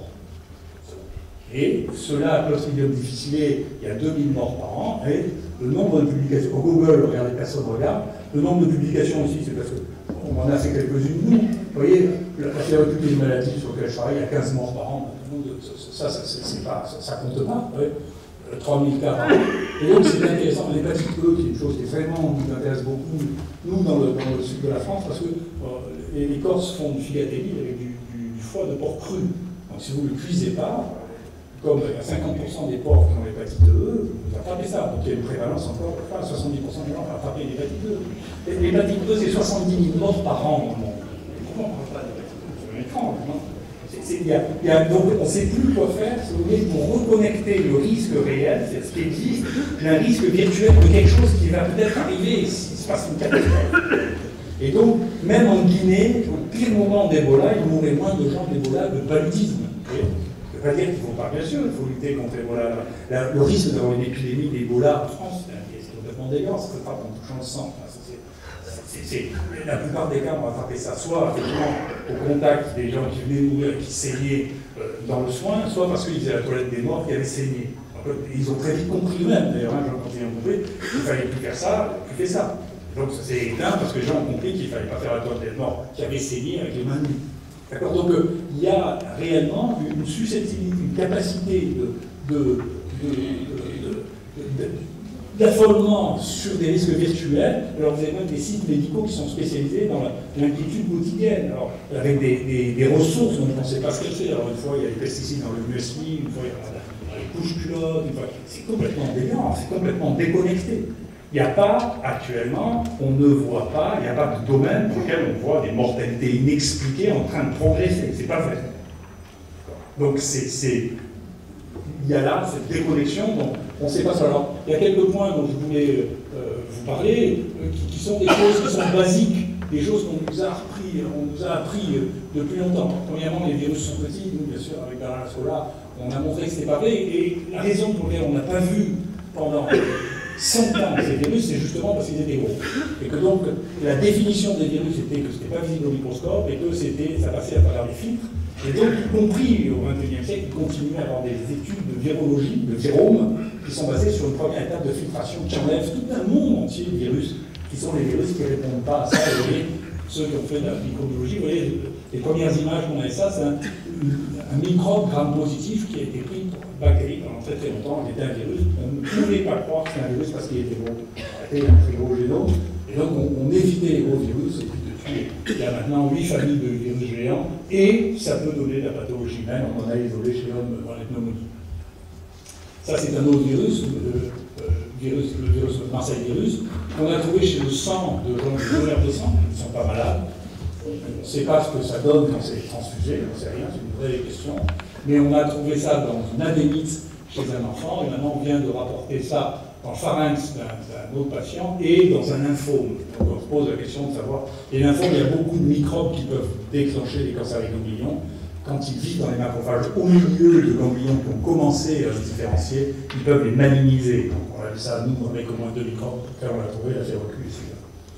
Et cela, Clostridium difficile, il y a deux mille morts par an, et le nombre de publications, au Google, regardez, personne ne regarde, le nombre de publications aussi, c'est parce qu'on en a fait quelques-unes, nous, vous voyez, la théorie des maladies sur lesquelles je travaille, il y a quinze morts par an, ça, ça, c'est pas, ça, ça compte pas, ouais. trois mille cas par an. Et donc c'est intéressant, l'hépatite E, qui est une chose qui est vraiment, qui nous intéresse beaucoup, nous, dans le, dans le sud de la France, parce que euh, les, les Corses font du filatélie avec du, du, du foie de porc cru. Donc si vous ne le cuisez pas, comme il y a cinquante pour cent des porcs qui ont l'hépatite E, vous attrapez ça. Donc il y a une prévalence encore, enfin, soixante-dix pour cent des gens vont attraper l'hépatite E. L'hépatite E, c'est soixante-dix mille morts par an dans le monde. Pourquoi on ne parle pas d'hépatite E? C'est étrange, non? Il y a, il y a, donc on ne sait plus quoi faire, si vous voulez, pour reconnecter le risque réel, c'est ce qui existe, d'un risque virtuel de quelque chose qui va peut-être arriver s'il se passe une catastrophe. Et donc, même en Guinée, au pire moment d'Ebola, il mourrait moins de gens d'Ebola de paludisme. Ça ne veut pas dire qu'il ne faut pas, bien sûr, il faut lutter contre l'Ebola. Le risque d'avoir une épidémie d'Ebola en France, c'est complètement délirant, ça ne fait pas en touchant le sang. C'est, c'est, la plupart des cas, on va attraper ça soit effectivement au contact des gens qui venaient mourir, qui saignaient euh, dans le soin, soit parce qu'ils faisaient la toilette des morts qui avaient saigné. Donc, ils ont très vite compris eux-mêmes, d'ailleurs, hein, quand ils ont compris, qu'il ne fallait plus faire ça, plus faire ça. Donc ça s'est éteint parce que les gens ont compris qu'il ne fallait pas faire la toilette des morts qui avaient saigné avec les mains nues. D'accord. Donc euh, il y a réellement une susceptibilité, une capacité de, de, de, de, de, de d'affolement sur des risques virtuels. Alors vous avez même des sites médicaux qui sont spécialisés dans l'inquiétude quotidienne, alors avec des, des, des ressources dont on ne sait pas ce que c'est. Alors une fois il y a des pesticides dans le muesli, une fois il y a dans les couches culottes, c'est complètement délirant, c'est complètement déconnecté. Il n'y a pas, actuellement, on ne voit pas, il n'y a pas de domaine dans lequel on voit des mortalités inexpliquées en train de progresser. C'est pas vrai. Donc, c'est. Il y a là cette déconnexion dont on ne sait pas ça. Alors, il y a quelques points dont je voulais euh, vous parler, euh, qui, qui sont des choses qui sont basiques, des choses qu'on nous a appris, on nous a appris euh, depuis longtemps. Premièrement, les virus sont petits. Nous, bien sûr, avec Bernard Lascola, on a montré que ce n'était pas vrai. Et la raison pour laquelle on n'a pas vu pendant cent ans ces virus, c'est justement parce qu'ils étaient gros. Et que donc, la définition des virus était que ce n'était pas visible au microscope et que ça passait à travers des filtres. Et donc, y compris au vingt et unième siècle, il continue à avoir des études de virologie, de virome, qui sont basées sur une première étape de filtration qui enlève tout un monde entier de virus, qui sont les virus qui ne répondent pas à ça. Vous voyez, ceux qui ont fait de la microbiologie, vous voyez, les premières images qu'on a, ça, c'est un, un microbe gram positif qui a été pris pour une bactérie pendant très très longtemps, qui était un virus. On ne pouvait pas croire que c'était un virus parce qu'il était gros. Il un très gros génome. Et donc, on, on évitait les gros virus. Et puis, il y a maintenant huit familles de virus géants, et ça peut donner de la pathologie humaine. On en a isolé chez l'homme dans les pneumonies. Ça, c'est un autre virus, le, euh, virus, le virus le Marseille virus, qu'on a trouvé chez le sang de gens qui donneurs de sang, qui ne sont pas malades. On ne sait pas ce que ça donne quand c'est transfusé, on ne sait rien, c'est une vraie question. Mais on a trouvé ça dans une adénite chez un enfant, et maintenant on vient de rapporter ça dans le pharynx d'un autre patient et dans un lymphome. Donc on se pose la question de savoir, les lymphomes, il y a beaucoup de microbes qui peuvent déclencher des cancers des ganglions. Quand ils vivent dans les macrophages au milieu de ganglions qui ont commencé à se différencier, ils peuvent les maligniser. Donc on a vu ça, nous, avec au moins deux microbes, on l'a trouvé, là, c'est recul ici.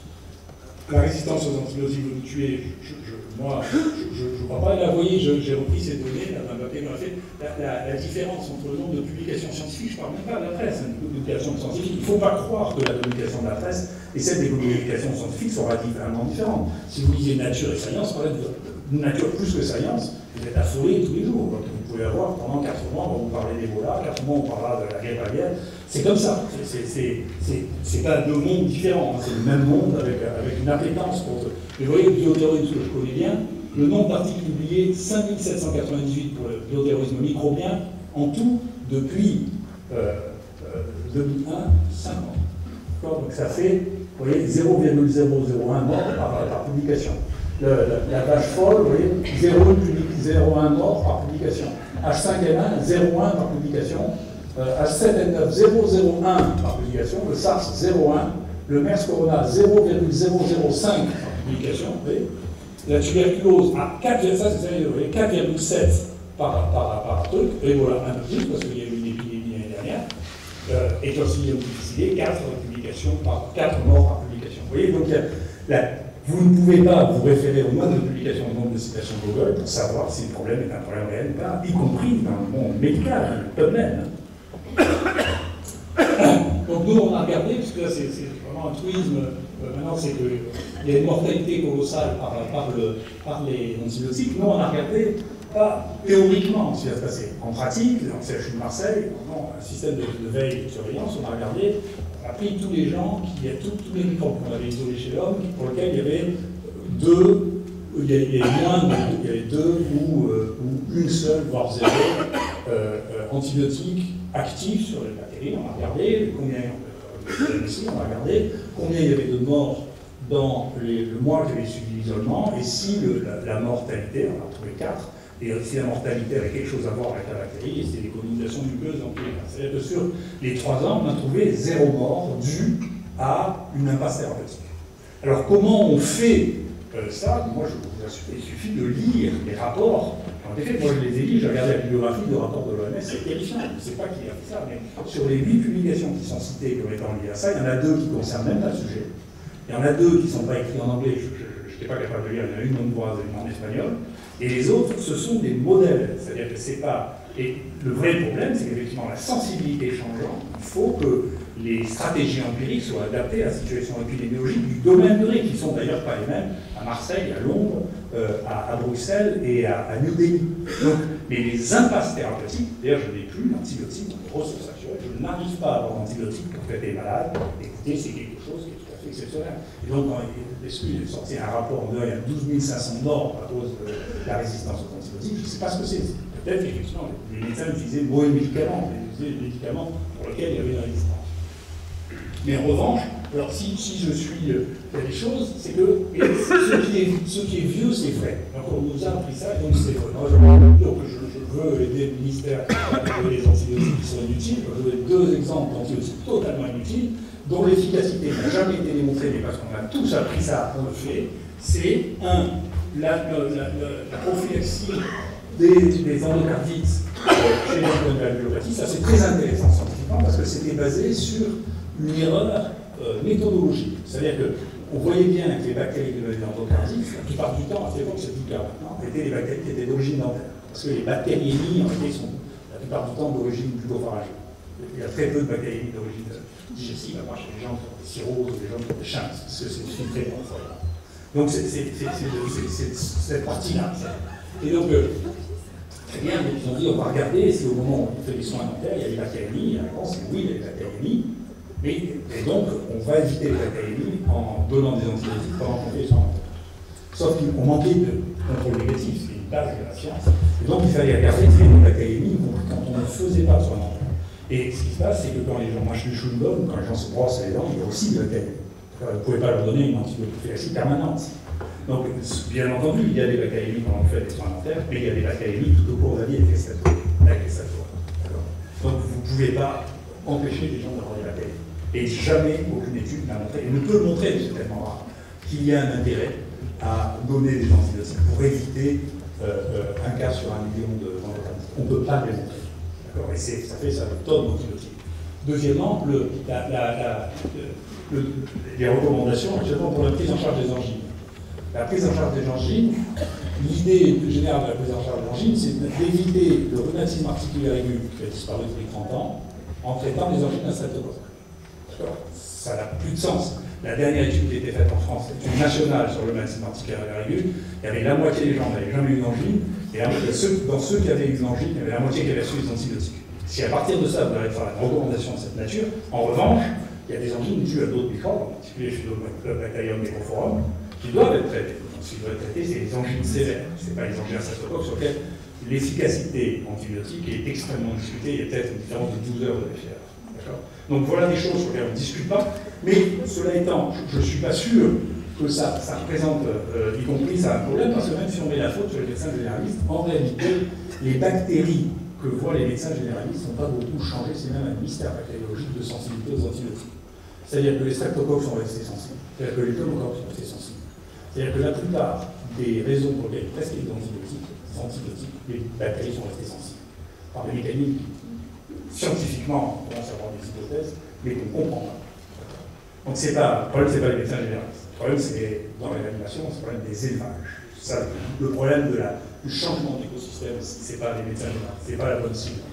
La résistance aux antibiotiques veut nous tuer, je, je, moi, je ne crois pas. Là, vous voyez, j'ai repris ces données, là, d'un papier qu'on a fait. La, la, la différence entre le nombre de publications scientifiques, je ne parle même pas de la presse, hein, de publications scientifiques, il ne faut pas croire que la publication de la presse et celle des publications scientifiques sont radicalement différentes. Si vous lisez Nature et Science, vous parlez de Nature plus que Science, vous êtes affolé tous les jours. Donc, vous pouvez avoir pendant quatre mois, on va vous parler d'Ebola, quatre mois, on parlera de la grippe aviaire. C'est comme ça. C'est pas deux mondes différents. Hein. C'est le même monde avec, avec une appétence pour. Mais vous voyez, le bioterrorisme que je connais bien, le nombre d'articles publiés, cinq mille sept cent quatre-vingt-dix-huit pour le bioterrorisme microbien, en tout, depuis euh, euh, deux mille un, cinq ans. Donc ça fait, vous voyez, zéro virgule zéro zéro un morts par, par publication. Le, la, la vache folle, vous voyez, zéro virgule un morts par publication. H cinq N un, zéro virgule un par publication. Euh, H sept N neuf, zéro virgule zéro un par publication. Le SARS, zéro virgule un. Le MERS Corona, zéro virgule zéro zéro cinq par publication. Vous voyez. La tuberculose, à quatre virgule sept par, par, par truc. Et voilà, un peu plus, parce qu'il y a eu une épidémie l'année dernière. Euh, et aussi, il y a quatre publications par quatre morts par publication. Vous voyez, donc il y a la. Vous ne pouvez pas vous référer au nombre de publications, au nombre de citations Google pour savoir si le problème est un problème réel ou pas, y compris dans le monde médical, le même. Donc nous, on a regardé, puisque là, c'est vraiment un truisme, euh, maintenant, c'est qu'il y a une mortalité colossale par, par, le, par les antibiotiques. Nous, on a regardé, pas théoriquement ce qui va se passer. En pratique, dans le C H U de Marseille, dans un système de, de veille et de surveillance, on a regardé, on a pris tous les gens, qui, tous, tous les microbes qu'on avait isolés chez l'homme, pour lesquels il y avait deux, il y avait moins de, il y avait deux ou, euh, ou une seule, voire zéro, euh, euh, antibiotiques actifs sur les bactéries. On a regardé combien, euh, ici, on a regardé combien il y avait de morts dans les, le mois qui avait suivi l'isolement, et si le, la, la mortalité, on a trouvé quatre, et si la mortalité avait quelque chose à voir avec la bactérie, et c'était des colonisations muqueuses en plus. C'est-à-dire que sur les trois ans, on a trouvé zéro mort dû à une impasse thérapeutique. Alors comment on fait euh, ça? Moi, je vous assure, il suffit de lire les rapports. En effet, moi je les ai lus, j'ai regardé la bibliographie de rapports de l'O M S, c'est terrifiant. Je ne sais pas qui a fait ça, mais sur les huit publications qui sont citées comme étant liées à ça, il y en a deux qui concernent même pas le sujet. Il y en a deux qui ne sont pas écrits en anglais, je n'étais pas capable de lire, il y en a une hongroise et une en espagnol. Et les autres, ce sont des modèles. C'est-à-dire que c'est pas. Et le vrai problème, c'est qu'effectivement, la sensibilité changeant, il faut que les stratégies empiriques soient adaptées à la situation épidémiologique du domaine donné, qui sont d'ailleurs pas les mêmes à Marseille, à Londres, euh, à, à Bruxelles et à, à New Delhi. Donc, mais les impasses thérapeutiques, d'ailleurs, je n'ai plus d'antibiotiques dans les ressources actuelles, je n'arrive pas à avoir d'antibiotiques pour traiter les malades. Écoutez, c'est quelque chose qui est tout à fait exceptionnel. Et donc, quand l'E S U est sorti un rapport en disant qu'il y a douze mille cinq cents morts à cause de la résistance aux antibiotiques, je ne sais pas ce que c'est. Peut-être qu'effectivement, les médecins utilisaient le mauvais médicament, mais ils utilisaient des médicaments pour lesquels il y avait une résistance. Mais en revanche, alors si, si je suis euh, il y a des choses, c'est que et ce, qui est, ce qui est vieux, c'est vrai. Donc on nous a appris ça, et donc c'est vrai. Moi, je, donc je, je veux aider le ministère avec les antibiotiques qui sont inutiles. Je veux deux exemples d'antibiotiques totalement inutiles, dont l'efficacité n'a jamais été démontrée, mais parce qu'on a tous appris ça, on le fait. C'est un, la, la, la, la prophylaxie des, des endocardites chez les endocardiopathies. Ça c'est très intéressant scientifiquement parce que c'était basé sur une erreur euh, méthodologique. C'est-à-dire qu'on voyait bien que les bactéries de l'endocardite, la plupart du temps, à cette époque c'est plus le cas maintenant, étaient des bactéries qui étaient d'origine dentaire. Parce que les bactériémies en fait sont la plupart du temps d'origine plutopharyngée. Il y a très peu de bactéries d'origine digestive, à part chez les gens qui ont des cirrhoses ou des gens qui ont des chins, parce que c'est filtré pour ça. Donc c'est cette partie-là. Et donc, euh, très bien, donc ils ont dit on va regarder si au moment où on fait des soins dentaires, il y a des bactériémies. La réponse est oui, il y a des bactériémies. Mais, et donc, on va éviter les bactériémies en donnant des antibiotiques pendant qu'on fait les soins dentaires. Sauf qu'on manquait de contrôle négatif, c'est une base de la science. Et donc, il fallait regarder s'il y avait des bactériémies, y compris quand on ne faisait pas de soins dentaires. Et ce qui se passe, c'est que quand les gens mâchent du chewing-gum, quand les gens se brossent les dents, il y a aussi des bactéries. Vous ne pouvez pas leur donner une antibiotique permanente. Donc, bien entendu, il y a des bactéries quand on fait des soins dentaires, mais il y a des bactéries tout au cours de la vie avec les statoires. Donc, vous ne pouvez pas empêcher les gens d'avoir des bactéries. Et jamais aucune étude n'a montré, et ne peut le montrer, c'est tellement rare, qu'il y a un intérêt à donner des antibiotiques pour éviter euh, euh, un cas sur un million d'endocardites. On ne peut pas le démontrer. D'accord. Et ça fait ça des tonnes d'antibiotiques. Deuxièmement, le, la, la, la, le, le, les recommandations, actuellement pour la prise en charge des angines. La prise en charge des angines, l'idée générale de la prise en charge des angines, c'est d'éviter le rhumatisme articulaire aigu qui a disparu depuis trente ans en traitant les angines à streptocoque. D'accord. Ça n'a plus de sens. La dernière étude qui a été faite en France, l'étude nationale sur le rhumatisme articulaire aigu, il y avait la moitié des gens qui n'avaient jamais eu d'angine, et dans ceux qui avaient eu une angine, il y avait la moitié qui avait reçu des antibiotiques. Si à partir de ça, vous allez faire une recommandation de cette nature, en revanche, il y a des angines dues à d'autres microbes, en particulier chez le Bacterium microphorum, qui doivent être traités. Ce qui doit être traité, c'est les angines sévères. Ce n'est pas les angines à streptocoque sur lesquelles l'efficacité antibiotique est extrêmement discutée. Il y a peut-être une différence de douze heures de référence. Donc voilà des choses sur lesquelles on ne discute pas. Mais cela étant, je ne suis pas sûr que ça, ça représente, euh, y compris ça, un problème, parce que même si on met la faute sur les médecins généralistes, en réalité, les bactéries que voient les médecins généralistes n'ont pas beaucoup changé. C'est même un mystère bactériologique de sensibilité aux antibiotiques. C'est-à-dire que les streptocoques sont restés sensibles. C'est-à-dire que les pneumocoques sont restés sensibles. C'est-à-dire que la plupart des raisons pour lesquelles presque les antibiotiques, les antibiotiques, les bactéries sont restées sensibles. Par des mécanismes scientifiquement, on commence à avoir des hypothèses, mais qu'on ne comprend pas. Donc c'est pas, le problème, ce n'est pas les médecins généralistes. Le problème, c'est dans l'animation, c'est le problème des élevages. Ça, le problème de la, du changement d'écosystème, ce n'est pas les médecins généralistes, ce n'est pas la bonne cible.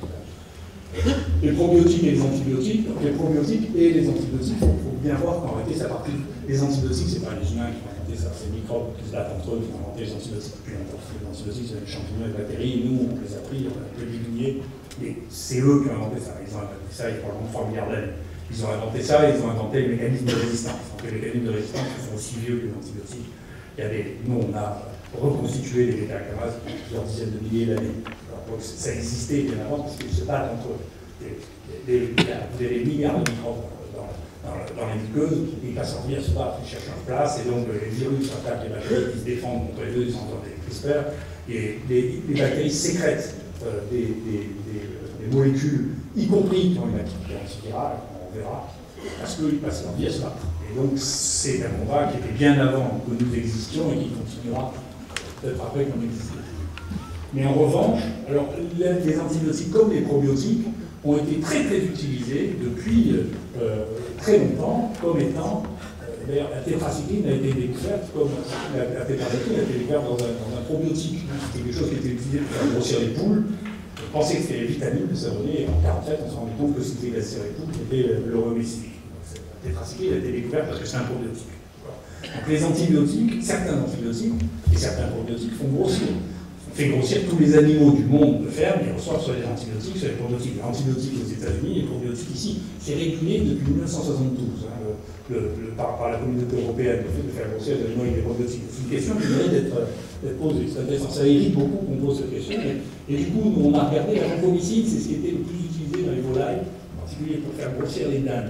Les probiotiques et les antibiotiques, donc les probiotiques et les antibiotiques, il faut bien voir qu'en réalité, ça part plus. Les antibiotiques, ce n'est pas les humains qui ont inventé ça, c'est les microbes qui se battent entre eux qui ont inventé les antibiotiques depuis longtemps. Les antibiotiques, c'est les champignons et les bactéries, et nous, on les a pris, on a un peu diminué, et c'est eux qui ont inventé ça. Ils ont inventé ça il y a probablement trois milliards d'années. Ils ont inventé ça, ils ont inventé les mécanismes de résistance. Donc les mécanismes de résistance sont aussi vieux que les antibiotiques. Il y a des, nous, on a reconstitué les bêta-lactamases depuis plusieurs dizaines de milliers d'années. Ça existait bien avant parce qu'ils se battent entre eux. Vous avez des milliards de microbes dans, dans, dans les muqueuses, ils passent en vie à se battre, ils cherchent leur place, et donc les virus attaquent les bactéries qui se défendent contre les deux, ils sont dans des CRISPR, et les, les bactéries sécrètent euh, des, des, des, des molécules, y compris qui ont une activité antivirale, on verra, parce qu'ils passent leur vie à se battre. Et donc c'est un combat qui était bien avant que nous existions et qui continuera peut-être après qu'on existe. Mais en revanche, alors, les antibiotiques comme les probiotiques ont été très très utilisés depuis euh, très longtemps comme étant, euh, d'ailleurs la tétracycline a été découverte comme, la, la tétracycline a été découverte dans un, dans un probiotique, c'était quelque chose qui était utilisé pour faire grossir les poules, on pensait que c'était les vitamines de savonner, et en quarante-sept on s'est rendu compte que c'était la les poules qui était le remicide. La tétracycline a été découverte parce que c'est un probiotique. Donc les antibiotiques, certains antibiotiques et certains probiotiques font grossir. On fait grossir tous les animaux du monde de ferme, ils reçoivent soit des antibiotiques, soit des probiotiques. Les antibiotiques aux États-Unis et les probiotiques ici. C'est régulé depuis mille neuf cent soixante-douze hein, le, le, le, par, par la communauté européenne, le fait de faire grossir les animaux avec des probiotiques. C'est une question qui mérite d'être posée. C'est intéressant. Ça irrite beaucoup qu'on pose cette question. Et, et du coup, nous, on a regardé la vancomycine, c'est ce qui était le plus utilisé dans les volailles, en particulier pour faire grossir les dindes.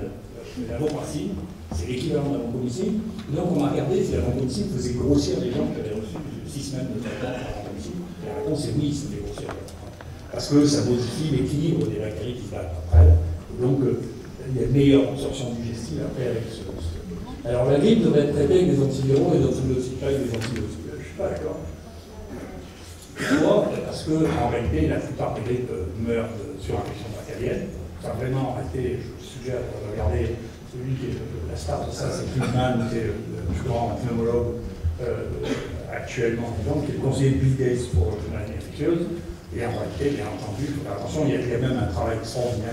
la vancomycine, c'est l'équivalent de la vancomycine. Donc on a regardé si la vancomycine faisait grossir les gens qui avaient reçu six semaines de traitement par vancomycine. Et la réponse est oui, ça fait grossir. Parce que ça modifie l'équilibre des bactéries qui se battent entre elles. Donc euh, il y a une meilleure absorption digestive après avec ce. Alors la grippe devrait être traitée avec des antiviraux et des antibiotiques, pas avec des antibiotiques. Je ne suis pas d'accord. Pourquoi? Parce qu'en réalité, la plupart des grippes meurent de surinfection bactérienne. Ça a vraiment été, je vous suggère de regarder celui qui est la star de ça, c'est Kuhlmann, qui est le plus grand pneumologue euh, actuellement vivant, qui est le conseiller de Bill Gates pour les maladies infectieuses. Et en réalité, bien entendu, il faut faire attention, il y, a, il y a même un travail extraordinaire,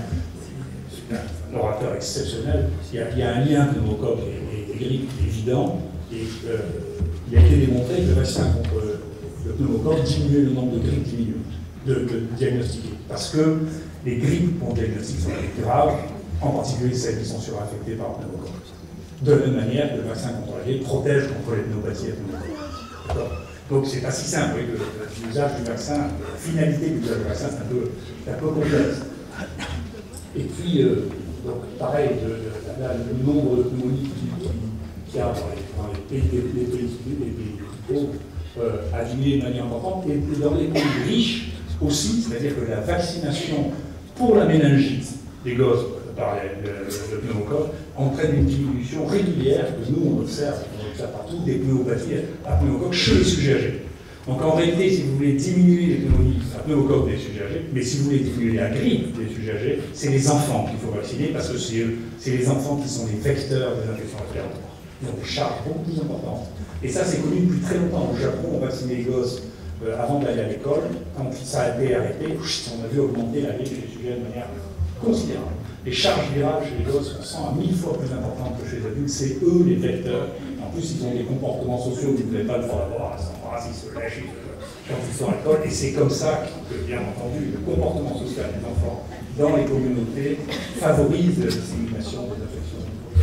un orateur exceptionnel. Il y a, il y a un lien pneumocoque et, et, et grippe évident, et euh, il a été démontré que le vaccin contre le pneumocoque diminuait le nombre de grippes diminuées, de, de diagnostiquées. Parce que les grippes qu'on diagnostique sont les graves, en particulier celles qui sont surinfectées par le pneumocoque. De la même manière que le vaccin contre la grippe protège contre les pneumopathies à pneumocoque. Donc c'est pas si simple, oui, que l'usage du vaccin, la finalité de l'usage du vaccin, c'est un peu, un peu complexe. Et puis, euh, donc, pareil, de, de, là, le nombre de pneumonies qu'il y a dans les, dans les pays des pays pauvres euh, a diminué de manière importante, et dans les pays riches aussi, c'est-à-dire que la vaccination pour la méningite des gosses par le, le, le pneumocoque entraîne une diminution régulière que nous on observe, on observe partout, des pneumopathies à pneumocoque chez les sujets âgés. Donc en réalité, si vous voulez diminuer les pneumonies à pneumocoque des sujets âgés, mais si vous voulez diminuer la grippe des sujets âgés, c'est les enfants qu'il faut vacciner parce que c'est les enfants qui sont les vecteurs des infections respiratoires. Ils ont des charges beaucoup plus importantes. Et ça, c'est connu depuis très longtemps. Au Japon, on vaccinait les gosses euh, avant d'aller à l'école. Quand ça a été arrêté, on a vu augmenter la grippe chez les sujets de manière considérable. Les charges virales chez les gosses sont cent à mille fois plus importantes que chez les adultes. C'est eux les vecteurs. En plus, ils ont des comportements sociaux que vous n'avez pas le droit d'avoir. Ils s'embrassent, ils se lèchent, quand ils sont à l'école. Et c'est comme ça que, bien entendu, le comportement social des enfants dans les communautés favorise la dissémination des infections.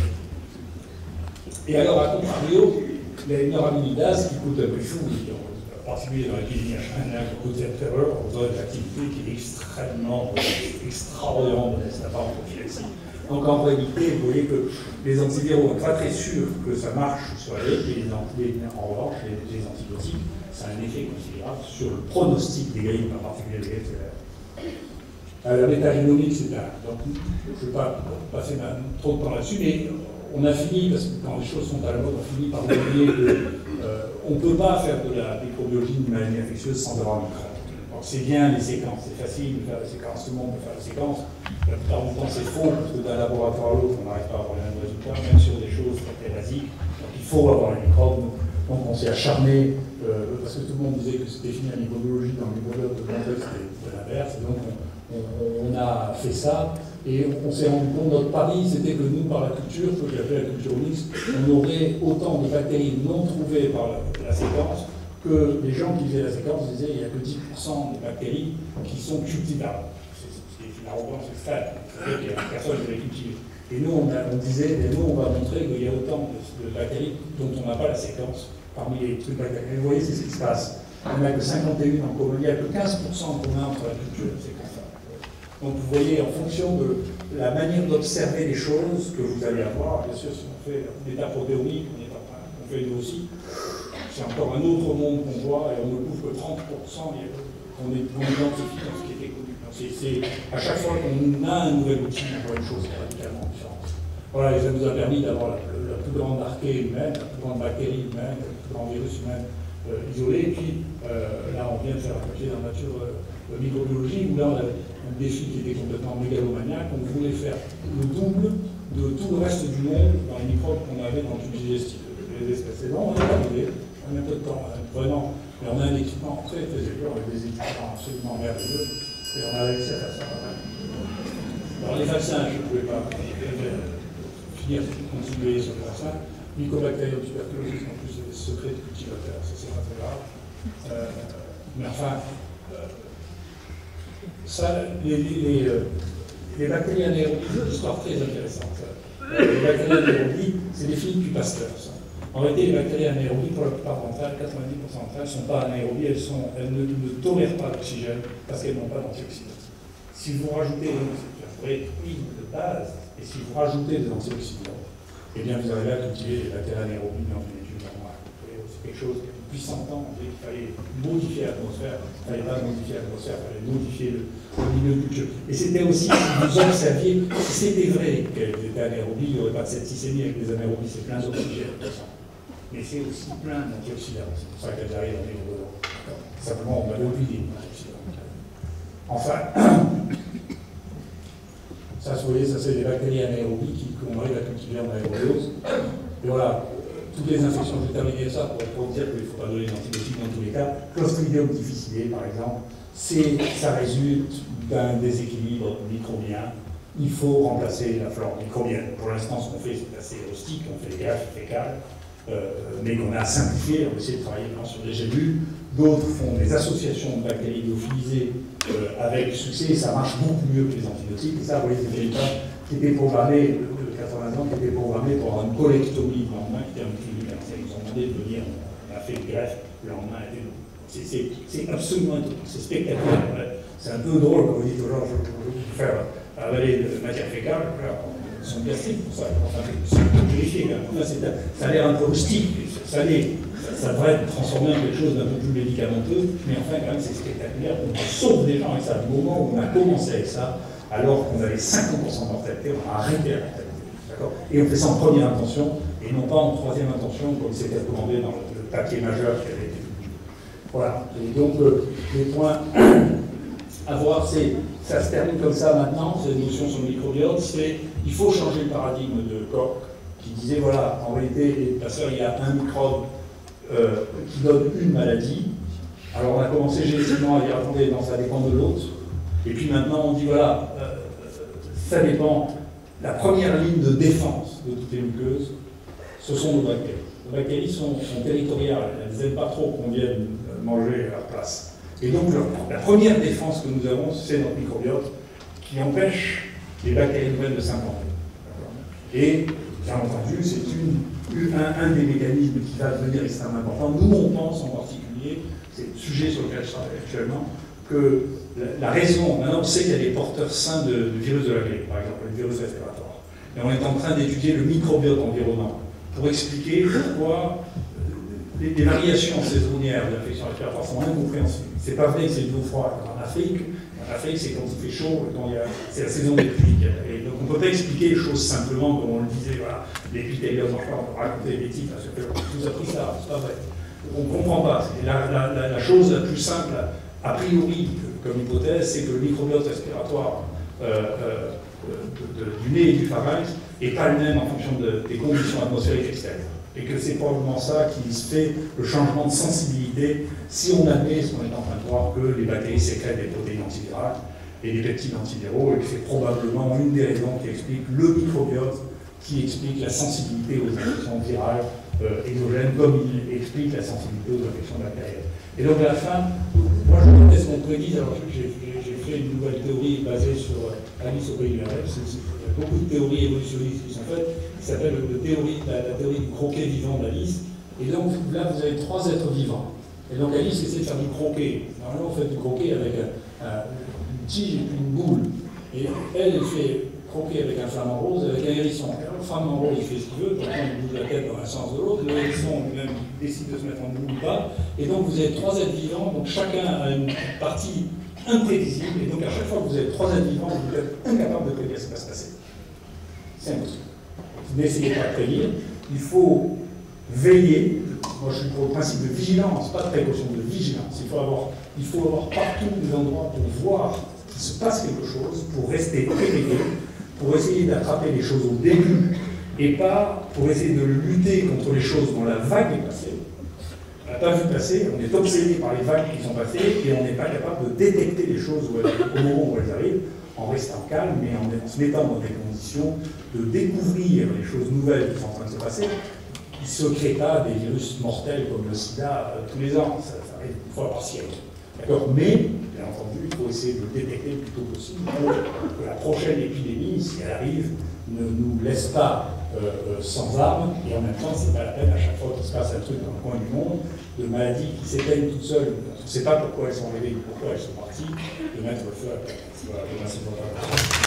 Et alors, à contrario, les neuraminidase qui coûtent un peu fou, en particulier dans l'épidémie H un N un, qui coûte cette terreur, on a une activité qui est extrêmement, extraordinairement modeste à part en prophylaxie. Donc en réalité, vous voyez que les antiviraux, on n'est pas très sûr que ça marche sur la grippe, et les, en revanche, les, les antibiotiques, ça a un effet considérable sur le pronostic des grippes, en particulier des grippes sévères. Euh, la métagénomique, c'est un. Donc, je ne vais pas passer trop de temps là-dessus, mais on a fini, parce que quand les choses sont à la mode, on finit par oublier qu'on ne peut pas faire de la microbiologie d'une maladie infectieuse sans avoir un microbe. Donc c'est bien les séquences, c'est facile de faire les séquences, tout le monde peut faire les séquences. La plupart du temps c'est faux, parce que d'un laboratoire à l'autre, on n'arrive pas à avoir les mêmes résultats, même sur des choses très basiques. Donc il faut avoir les microbes. Donc on s'est acharné, euh, parce que tout le monde disait que c'était fini la microbiologie, dans le microbiologie de Bandel, c'était l'inverse. Donc on, on, on a fait ça. Et on s'est rendu compte, notre pari, c'était que nous, par la culture, ce que j'appelle la culture mixte, on aurait autant de bactéries non trouvées par la, la séquence que les gens qui faisaient la séquence disaient qu'il n'y a que dix pour cent des bactéries qui sont cultivables. C'est une arrogance extrême, c'est-à-dire qu'il n'y a personne qui les cultive. Et nous, on, a, on disait, et nous, on va montrer qu'il y a autant de, de bactéries dont on n'a pas la séquence parmi les trucs bactériens. Vous voyez, c'est ce qui se passe. Il n'y en a que cinquante et un en commun, il n'y a que quinze pour cent en commun entre la culture et la séquence. Donc vous voyez, en fonction de la manière d'observer les choses que vous allez avoir, bien sûr, si on fait l'état protéomique, on, est en train, on fait nous aussi, c'est encore un autre monde qu'on voit et on ne couvre que trente pour cent qu'on identifie dans ce qui était connu. C'est à chaque fois qu'on a un nouvel outil, on voit une chose radicalement différente. Voilà, et ça nous a permis d'avoir la, la plus grande archée humaine, la plus grande bactérie humaine, le plus grand virus humain euh, isolé. Et puis euh, là, on vient de faire un papier dans la nature euh, microbiologie, où là, on a un défi qui était complètement mégalomaniaque. On voulait faire le double de tout le reste du monde dans les microbes qu'on avait dans le tube digestif. Les espèces. Et bon, on est arrivé, on a un peu de temps, vraiment, mais on a un équipement très très élevé, avec des équipements absolument merveilleux, et on a réussi à faire ça. Alors les vaccins, je ne pouvais pas finir, continuer sur les vaccins. Mycobacterium tuberculosis, en plus, c'est des secrets de cultivateurs, ça c'est pas très grave. Euh, mais enfin, euh, ça, les, les, les, euh, les bactéries anaérobies, c'est une histoire très intéressante. Euh, les bactéries anaérobies, c'est défini depuis Pasteur, ça. En réalité, les bactéries anaérobies, pour la plupart d'entre elles, quatre-vingt-dix pour cent d'entre elles, ne sont pas anaérobies, elles, sont, elles ne, ne tolèrent pas l'oxygène parce qu'elles n'ont pas d'antioxydants. Si vous rajoutez un vrai huile de base, Et si vous rajoutez des antioxydants, eh bien vous arrivez à cultiver des bactéries anaérobies dans une étude normale. C'est quelque chose qui, depuis cent ans, on dit qu'il fallait modifier l'atmosphère. Il ne fallait pas modifier l'atmosphère, il fallait modifier le, le milieu de culture. Et c'était aussi, si vous observiez, si c'était vrai qu'elles étaient anaérobies, il n'y aurait pas de septicémie avec les anaérobies, c'est plein d'oxygène. Mais c'est aussi plein d'antioxydants. C'est pour ça qu'elles arrivent à vivre dedans. Simplement, on avait oublié les antioxydants. Enfin, ça, vous voyez, ça c'est des bactéries anaérobies qu'on arrive à cultiver en aérobiose. Et voilà, toutes les infections, je vais terminer ça pour, pour dire qu'il ne faut pas donner d'antibiotiques dans tous les cas. Clostridium difficile, par exemple, ça résulte d'un déséquilibre microbien. Il faut remplacer la flore microbienne. Pour l'instant, ce qu'on fait, c'est assez rustique, on fait des greffes fécales, euh, mais qu'on a simplifié, on essaie de travailler maintenant sur des gélules. D'autres font des associations de bactéries lyophilisées euh, avec succès, et ça marche beaucoup mieux que les antibiotiques. Et ça, vous voyez, c'est des gens qui étaient programmés, de quatre-vingts ans, qui étaient programmés pour avoir une colectomie le lendemain, qui était un petit peu. Ils nous ont demandé de venir, on a fait une greffe, le lendemain était. C'est absolument c'est spectaculaire. C'est un peu drôle quand vous dites aux gens, je vais faire avaler de matière fécale, ils sont gastriques pour ça. Enfin, c'est vérifié quand même. Enfin, ça a l'air un peu rustique, ça, ça, ça devrait être transformé en quelque chose d'un peu plus médicamenteux, mais enfin, quand même, c'est spectaculaire. On sauve des gens avec ça. Du moment où on a commencé avec ça, alors qu'on avait cinquante pour cent de mortalité, on a arrêté la mortalité. Et on fait ça en première intention, et non pas en troisième intention, comme c'était recommandé dans le, le papier majeur qui avait été publié. Voilà. Et donc, euh, les points à voir, c'est, ça se termine comme ça maintenant, cette notion sur le microbiote, c'est il faut changer le paradigme de Koch, qui disait, voilà, en réalité, parce qu'il y a un microbe euh, qui donne une maladie. Alors on a commencé génétiquement à dire, attendez, non, ça dépend de l'autre. Et puis maintenant, on dit, voilà, euh, ça dépend. La première ligne de défense de toutes les muqueuses, ce sont nos bactéries. Les bactéries sont, sont territoriales, elles n'aiment pas trop qu'on vienne manger à leur place. Et donc, la première défense que nous avons, c'est notre microbiote qui empêche les bactéries nouvelles de s'implanter. Et, bien entendu, c'est un, un des mécanismes qui va devenir extrêmement important. Nous, on pense en particulier, c'est le sujet sur lequel je travaille actuellement, que la, la raison, maintenant on sait qu'il y a des porteurs sains de, de virus de la grippe, par exemple, le virus respiratoire. Et on est en train d'étudier le microbiote environnant pour expliquer pourquoi les, les variations saisonnières de l'infection respiratoire sont incompréhensibles. C'est pas vrai que c'est le dos froid en Afrique. En Afrique, c'est quand il fait chaud, quand il y a, c'est la saison des pluies. Et donc on ne peut pas expliquer les choses simplement comme on le disait, voilà, l'épithélium, on peut raconter des bêtises, parce que tout a pris ça, c'est pas vrai. On ne comprend pas. La, la, la, la chose la plus simple, a priori, comme hypothèse, c'est que le microbiote respiratoire euh, euh, de, de, du nez et du pharynx n'est pas le même en fonction de, des conditions atmosphériques externes. Et que c'est probablement ça qui fait le changement de sensibilité si on admet ce qu'on est en train de voir, que les bactéries sécrètent des protéines antivirales et des peptides antiviraux, et que c'est probablement une des raisons qui explique le microbiote, qui explique la sensibilité aux infections virales euh, exogènes, comme il explique la sensibilité aux infections bactériennes. Et donc à la fin, moi je me ce qu'on prédise, alors j'ai fait une nouvelle théorie basée sur Alice au pays du rêve, il y a beaucoup de théories évolutionnistes qui sont faites, qui s'appelle la théorie, la, la théorie du croquet vivant d'Alice. Et donc là vous avez trois êtres vivants. Et donc Alice essaie de faire du croquet. Normalement on fait du croquet avec un, un, une tige et puis une boule. Et elle, elle fait croquer avec un flamant rose, avec un hérisson. Alors, le flamant rose, il fait ce qu'il veut, pourtant il bouge la tête dans un sens de l'autre, le hérisson lui-même décide de se mettre en boule ou pas. Et donc vous avez trois êtres vivants, donc chacun a une partie imprévisible, et donc à chaque fois que vous avez trois êtres vivants, vous êtes incapable de prédire ce qui va se passer. C'est impossible. N'essayez pas de prédire, il faut veiller. Moi je suis pour le principe de vigilance, pas de précaution, de vigilance. Il faut avoir, il faut avoir partout des endroits pour voir qu'il se passe quelque chose, pour rester éveillé, pour essayer d'attraper les choses au début, et pas pour essayer de lutter contre les choses dont la vague est passée. On n'a pas vu passer, on est obsédé par les vagues qui sont passées, et on n'est pas capable de détecter les choses où elles, au moment où elles arrivent, en restant calme, mais en, en se mettant dans des conditions de découvrir les choses nouvelles qui sont en train de se passer. Il ne se crée pas des virus mortels comme le sida euh, tous les ans, ça, ça arrive une fois par siècle. D'accord? Mais, bien entendu, il faut essayer de le détecter le plus tôt possible pour que la prochaine épidémie, si elle arrive, ne nous laisse pas euh, sans armes, et en même temps, c'est pas la peine à chaque fois qu'il se passe un truc dans le coin du monde, de maladies qui s'éteignent toutes seules, on ne sait pas pourquoi elles sont arrivées, pourquoi elles sont parties, de mettre le feu à la terre. Voilà, merci pour votre attention.